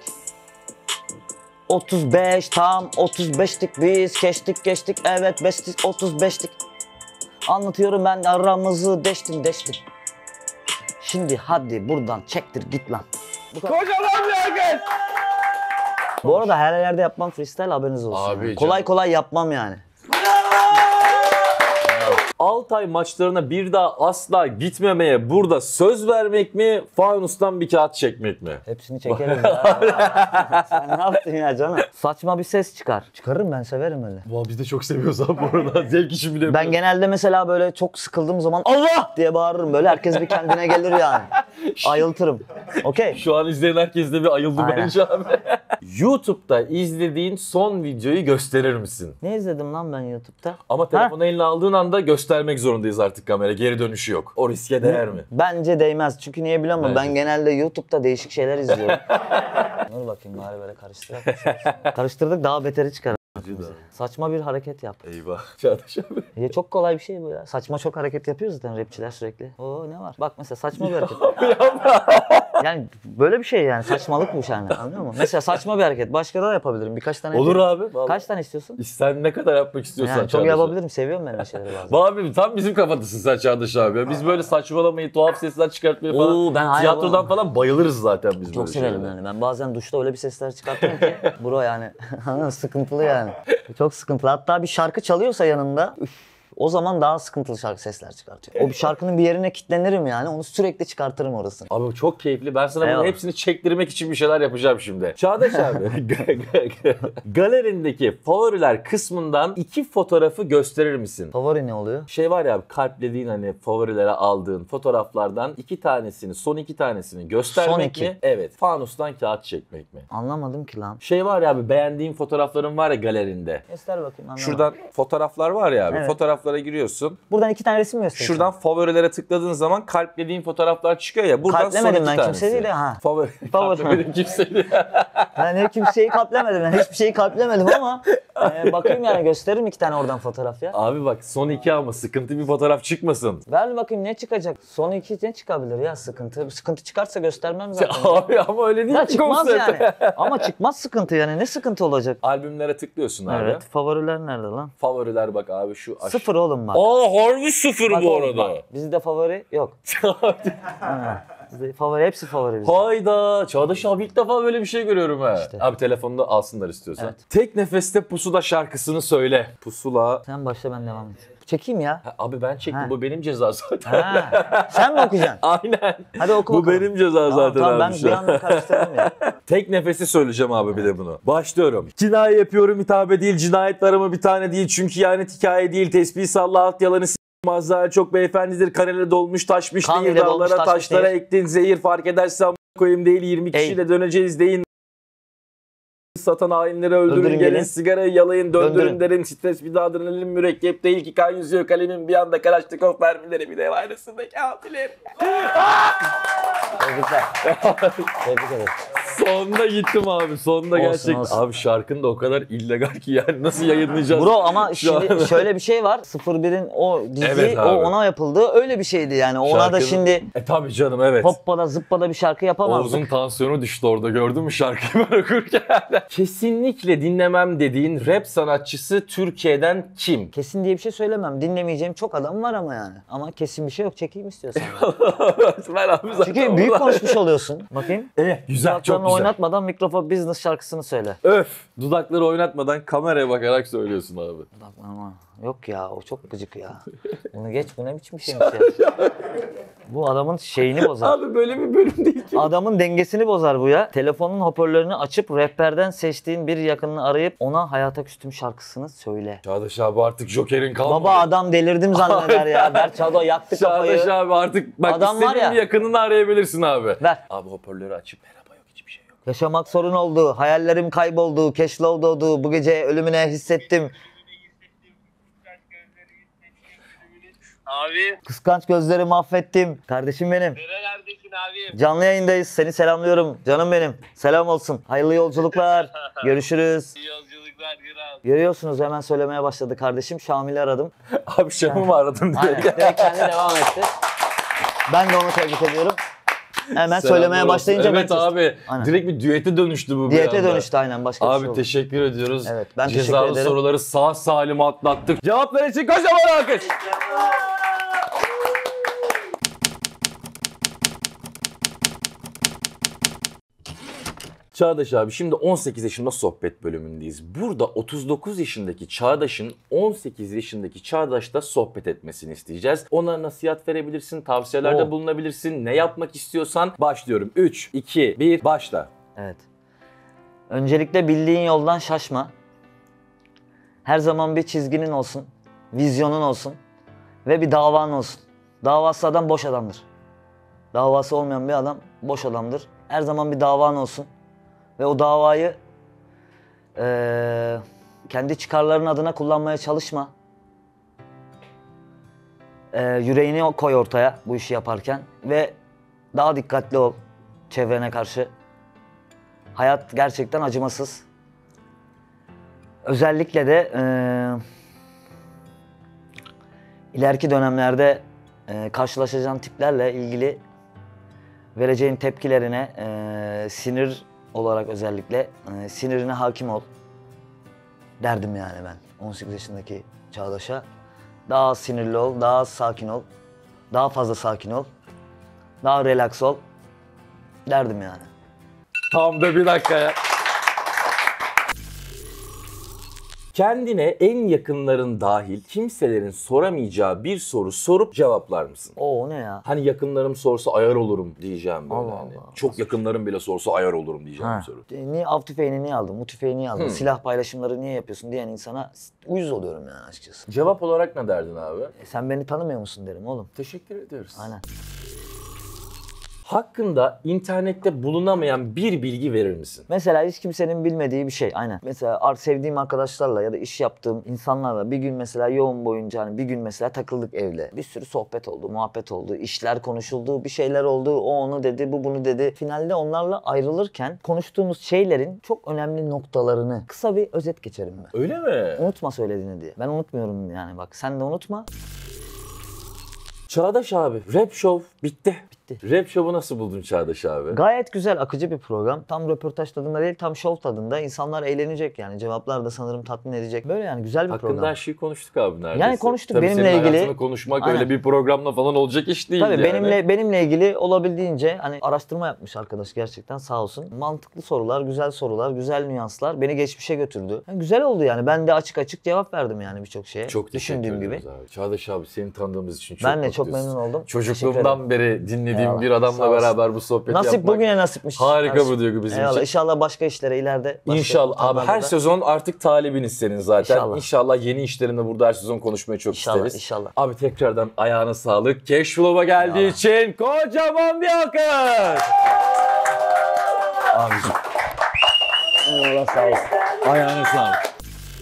otuz beş tam otuz beştik biz geçtik geçtik evet beştik otuz beştik. Anlatıyorum ben aramızı deştin deştin. Şimdi hadi buradan çektir git lan. kocaman bir alkış. Bu arada her yerde yapmam freestyle haberiniz olsun. Abi yani. Kolay canım. kolay yapmam yani. Altay maçlarına bir daha asla gitmemeye burada söz vermek mi? Fanustan bir kağıt çekmek mi? Hepsini çekerim ya. Sen ne yaptın ya canım? Saçma bir ses çıkar. Çıkarırım, ben severim öyle. Valla biz de çok seviyoruz abi bu arada. Zevk için bile. Ben genelde mesela böyle çok sıkıldığım zaman Allah diye bağırırım böyle. Herkes bir kendine gelir yani. Ayıltırım. Okey. Şu an izleyen herkes de bir ayıldı Aynen. bence abi. YouTube'da izlediğin son videoyu gösterir misin? Ne izledim lan ben YouTube'da? Ama telefonu eline aldığın anda göstermek zorundayız artık kamera. Geri dönüşü yok. O riske değer mi? Bence değmez. Çünkü niye biliyor musun? Bence. Ben genelde YouTube'da değişik şeyler izliyorum. Dur bakayım bari böyle karıştırarak. Karıştırdık, daha beteri çıkar. Saçma bir hareket yap. Eyvah. Çağdaş abi. Ya çok kolay bir şey bu ya. Saçma çok hareket yapıyor zaten rapçiler sürekli. Oo ne var? Bak mesela saçma bir hareket. Yani böyle bir şey yani, saçmalık bu yani, anlıyor musun? Mesela saçma bir hareket. Başka da yapabilirim. Birkaç tane Olur yapayım. abi. Vallahi. Kaç tane istiyorsun? İsten ne kadar yapmak istiyorsan Yani çok Çağdaş abi. yapabilirim. Seviyorum ben öyle şeyleri bazen. Abi tam bizim kafadasın sen Çağdaş abi. ya. Biz böyle saçmalamayı, tuhaf sesler çıkartmayı falan. Oo, ben hayır tiyatrodan bu- falan bayılırız zaten biz Çok böyle severim şeylere. yani. Ben bazen duşta öyle bir sesler çıkartırım ki bro yani sıkıntılı yani. Çok sıkıntılı. Hatta bir şarkı çalıyorsa yanında üf, o zaman daha sıkıntılı şarkı sesler çıkartıyor. O bir şarkının bir yerine kilitlenirim yani. Onu sürekli çıkartırım orasını. Abi bu çok keyifli. Ben sana bunun Eyvallah. hepsini çektirmek için bir şeyler yapacağım şimdi. Çağdaş abi, galerindeki favoriler kısmından iki fotoğrafı gösterir misin? Favori ne oluyor? Şey var ya, kalplediğin hani favorilere aldığın fotoğraflardan iki tanesini, son iki tanesini göstermek Son iki. mi? Evet. Fanustan kağıt çekmek mi? Anlamadım ki lan. Şey var ya abi, beğendiğin fotoğrafların var ya galerinde. Göster bakayım, anlamadım. Şuradan fotoğraflar var ya abi. Evet. Fotoğraflara giriyorsun. Buradan iki tane resim göstereceğim. Şuradan favorilere tıkladığın zaman kalplediğin fotoğraflar çıkıyor ya. Buradan son Kalplemedim iki ben tanesi. kimseyi de, ha. Favori. Favori. Kalplemedim kimseyi de. Ben hiç kimseyi kalplemedim. Ben hiçbir şeyi kalplemedim ama e, bakayım yani, gösteririm iki tane oradan fotoğraf ya. Abi bak son iki ama sıkıntı bir fotoğraf çıkmasın. Ver bakayım ne çıkacak? Son iki ne çıkabilir ya sıkıntı? Sıkıntı çıkarsa göstermem zaten. Abi ama öyle değil Ya ki çıkmaz konsept. yani. Ama çıkmaz sıkıntı yani. Ne sıkıntı olacak? Albümlere tıklıyorsun abi. Evet. Favoriler nerede lan? Favoriler bak abi şu aş- Sıfır oğlum bak. Aa harbi sıfır Bak bu oğlum, arada. bak. Bizde favori yok. Ha, bizde favori, hepsi favori bizde. Hayda. Çağdaş abi ilk defa böyle bir şey görüyorum ha. İşte. Abi telefonunu da alsınlar istiyorsan. Evet. Tek nefeste Pusula şarkısını söyle. Pusula. Sen başla, ben devam edeyim. Çekeyim ya. Ha, abi ben çektim, Ha. bu benim ceza zaten. Ha. Sen mi okuyacaksın? Aynen. Hadi oku Bu bakalım. benim ceza Tamam, zaten tamam, abi ben şu bir an. anda karıştırdım ya. Tek nefesi söyleyeceğim abi bir de bunu. Başlıyorum. Cinayet yapıyorum hitabe değil, cinayet var ama bir tane değil. Çünkü ihanet hikaye değil, tesbih salla alt yalanı s*** mazhar çok beyefendidir. Karele dolmuş taşmış Kan değil, ile dolmuş, dağlara taşmış taşlara değil. ektin zehir fark ederse a** koyayım değil. yirmi Ey. kişiyle döneceğiz deyin. Satan hainleri öldürün, Öldürün gelin gelin. sigarayı yalayın, döndürün, Döndürün. derin stres bir daha adrenalin mürekkep değil ki kan yüzüyor kalemin bir anda Kalaşnikov mermileri bir de aynısındaki abiler. Tebrikler. Tebrik ederim. Sonunda gittim abi. Sonunda Olsun, gerçekten. olsun. Abi şarkın da o kadar illegal ki yani nasıl yayınlayacağız? Bro ama Şu şimdi an- şöyle bir şey var. sıfır birin o dizi Evet o abi. ona yapıldı. Öyle bir şeydi yani. Ona da Şarkının- şimdi E tabii canım evet. hoppada zıppada bir şarkı yapamazdık. Oğuz'un tansiyonu düştü orada, gördün mü şarkıyı ben okurken? Kesinlikle dinlemem dediğin rap sanatçısı Türkiye'den kim? Kesin diye bir şey söylemem. Dinlemeyeceğim çok adam var ama yani. Ama kesin bir şey yok. Çekeyim istiyorsan. ben abi zaten Çünkü büyük oradan- konuşmuş oluyorsun. Bakayım. Eh, güzel, çok Dudaklarını güzel. oynatmadan Mikrofon Business şarkısını söyle. Öf, dudakları oynatmadan kameraya bakarak söylüyorsun abi. Ama yok ya, o çok gıcık ya. Bunu geç, bu ne biçim şeymiş ya. Bu adamın şeyini bozar. Abi böyle bir bölüm değil ki. Adamın dengesini bozar bu ya. Telefonun hoparlörünü açıp rehberden seçtiğin bir yakınını arayıp ona hayata küstüm şarkısını söyle. Çağdaş abi artık Joker'in kalmadı. Baba adam delirdim zanneder ya. Berçado yaktı Çağdaş kafayı. abi artık bak Adam var istediğin ya. bir yakınını arayabilirsin abi. Ver. Abi hoparlörü açıp merhaba yok hiçbir şey yok. Yaşamak sorun oldu, hayallerim kayboldu, keşlov doğdu, bu gece ölümüne hissettim. Abi Kıskanç gözleri mahvettim. Kardeşim benim. nerelerdesin abi? Canlı yayındayız. Seni selamlıyorum. Canım benim. Selam olsun. Hayırlı yolculuklar. Görüşürüz. İyi yolculuklar kral. Görüyorsunuz hemen söylemeye başladı kardeşim. Şamil'i aradım. Abi şamı mı aradın Aynen. direkt? Direkt kendi devam etti. Ben de onu tebrik ediyorum. Hemen söylemeye Selamlar başlayınca olsun. Evet ben abi Aynen. direkt bir düete dönüştü bu bir diyete anda. dönüştü aynen, başka bir şey Abi oldu. teşekkür ediyoruz. Evet, ben teşekkür Cezalı ederim. soruları sağ salim atlattık. Cevaplar için kocaman alkış. Çağdaş abi şimdi on sekiz yaşında sohbet bölümündeyiz. Burada otuz dokuz yaşındaki Çağdaş'ın on sekiz yaşındaki Çağdaş'ta sohbet etmesini isteyeceğiz. Ona nasihat verebilirsin, tavsiyelerde Oo. bulunabilirsin. Ne yapmak istiyorsan başlıyorum. üç, iki, bir, başla. Evet. Öncelikle bildiğin yoldan şaşma. Her zaman bir çizginin olsun, vizyonun olsun ve bir davan olsun. Davası adam boş adamdır. Davası olmayan bir adam boş adamdır. Her zaman bir davan olsun ve o davayı eee, kendi çıkarların adına kullanmaya çalışma. Eee, yüreğini koy ortaya bu işi yaparken ve daha dikkatli ol çevrene karşı. Hayat gerçekten acımasız. Özellikle de eee ileriki dönemlerde eee, karşılaşacağın tiplerle ilgili vereceğin tepkilerine eee, sinir olarak özellikle eee, sinirine hakim ol derdim yani ben on sekiz yaşındaki Çağdaş'a. Daha az sinirli ol, daha az sakin ol, daha fazla sakin ol, daha relax ol derdim yani. Tam da bir dakika ya. Kendine en yakınların dahil kimselerin soramayacağı bir soru sorup cevaplar mısın? Oo, o ne ya? Hani yakınlarım sorsa ayar olurum diyeceğim böyle Allah hani. Allah. Çok yakınlarım bile sorsa ayar olurum diyeceğim Ha. bir soru. E, Niye av tüfeğini niye aldın, bu tüfeği niye aldın, Hmm. silah paylaşımları niye yapıyorsun diyen insana uyuz oluyorum yani açıkçası. Cevap olarak ne derdin abi? E, sen beni tanımıyor musun derim oğlum. Teşekkür ediyoruz. Aynen. Hakkında internette bulunamayan bir bilgi verir misin? Mesela hiç kimsenin bilmediği bir şey. Aynen. Mesela ar- sevdiğim arkadaşlarla ya da iş yaptığım insanlarla bir gün mesela yoğun boyunca hani bir gün mesela takıldık evde. Bir sürü sohbet oldu, muhabbet oldu, işler konuşuldu, bir şeyler oldu. O onu dedi, bu bunu dedi. Finalde onlarla ayrılırken konuştuğumuz şeylerin çok önemli noktalarını kısa bir özet geçerim ben. Öyle mi? Unutma söylediğini diye. Ben unutmuyorum yani bak. Sen de unutma. Çağdaş abi, Rap Show bitti. Bitti. Rap Show'u nasıl buldun Çağdaş abi? Gayet güzel, akıcı bir program. Tam röportaj tadında değil, tam şov tadında. İnsanlar eğlenecek yani. Cevaplar da sanırım tatmin edecek. Böyle yani güzel bir Hakkında program. her şeyi konuştuk abi neredeyse. Yani konuştuk, Tabii benimle senin ilgili- hayatını konuşmak Aynen. öyle bir programla falan olacak iş değil Tabii yani. benimle benimle ilgili olabildiğince hani araştırma yapmış arkadaş gerçekten sağ olsun. Mantıklı sorular, güzel sorular, güzel nüanslar beni geçmişe götürdü. Yani güzel oldu yani. Ben de açık açık cevap verdim yani birçok şeye. Çok teşekkür düşündüğüm gibi. ediyoruz abi. Çağdaş abi seni tanıdığımız için çok Ben de çok mutluyuz. memnun oldum. Teşekkür Çocukluğumdan beri dinlediğim Eyvallah. bir Sağ adamla olsun. beraber bu sohbeti Nasip yapmak bugüne nasipmiş. harika Kardeşim. bu duygu bizim Eyvallah. için. İnşallah başka işlere ileride. Başka İnşallah abi ortamlarda her da- sezon artık talibiniz senin zaten. İnşallah. İnşallah. yeni işlerinde burada her sezon konuşmayı çok İnşallah, isteriz. inşallah. Abi tekrardan ayağına sağlık. Cashflow'a geldiği için kocaman bir alkış. Abiciğim Eyvallah sağ olsun. ayağına sağlık.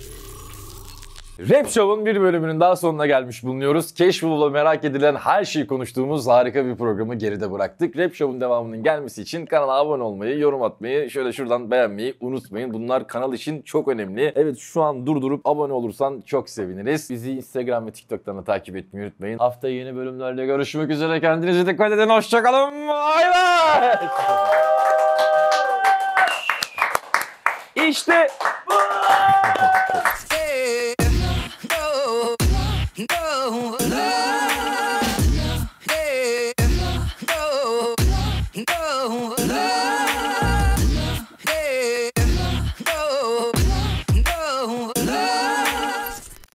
Rap Show'un bir bölümünün daha sonuna gelmiş bulunuyoruz. Cashflow'la merak edilen her şeyi konuştuğumuz harika bir programı geride bıraktık. Rap Show'un devamının gelmesi için kanala abone olmayı, yorum atmayı, şöyle şuradan beğenmeyi unutmayın. Bunlar kanal için çok önemli. Evet şu an durdurup abone olursan çok seviniriz. Bizi Instagram ve TikTok'tan da takip etmeyi unutmayın. Haftaya yeni bölümlerle görüşmek üzere. Kendinize dikkat edin. Hoşçakalın. Bay bay. İşte No, no.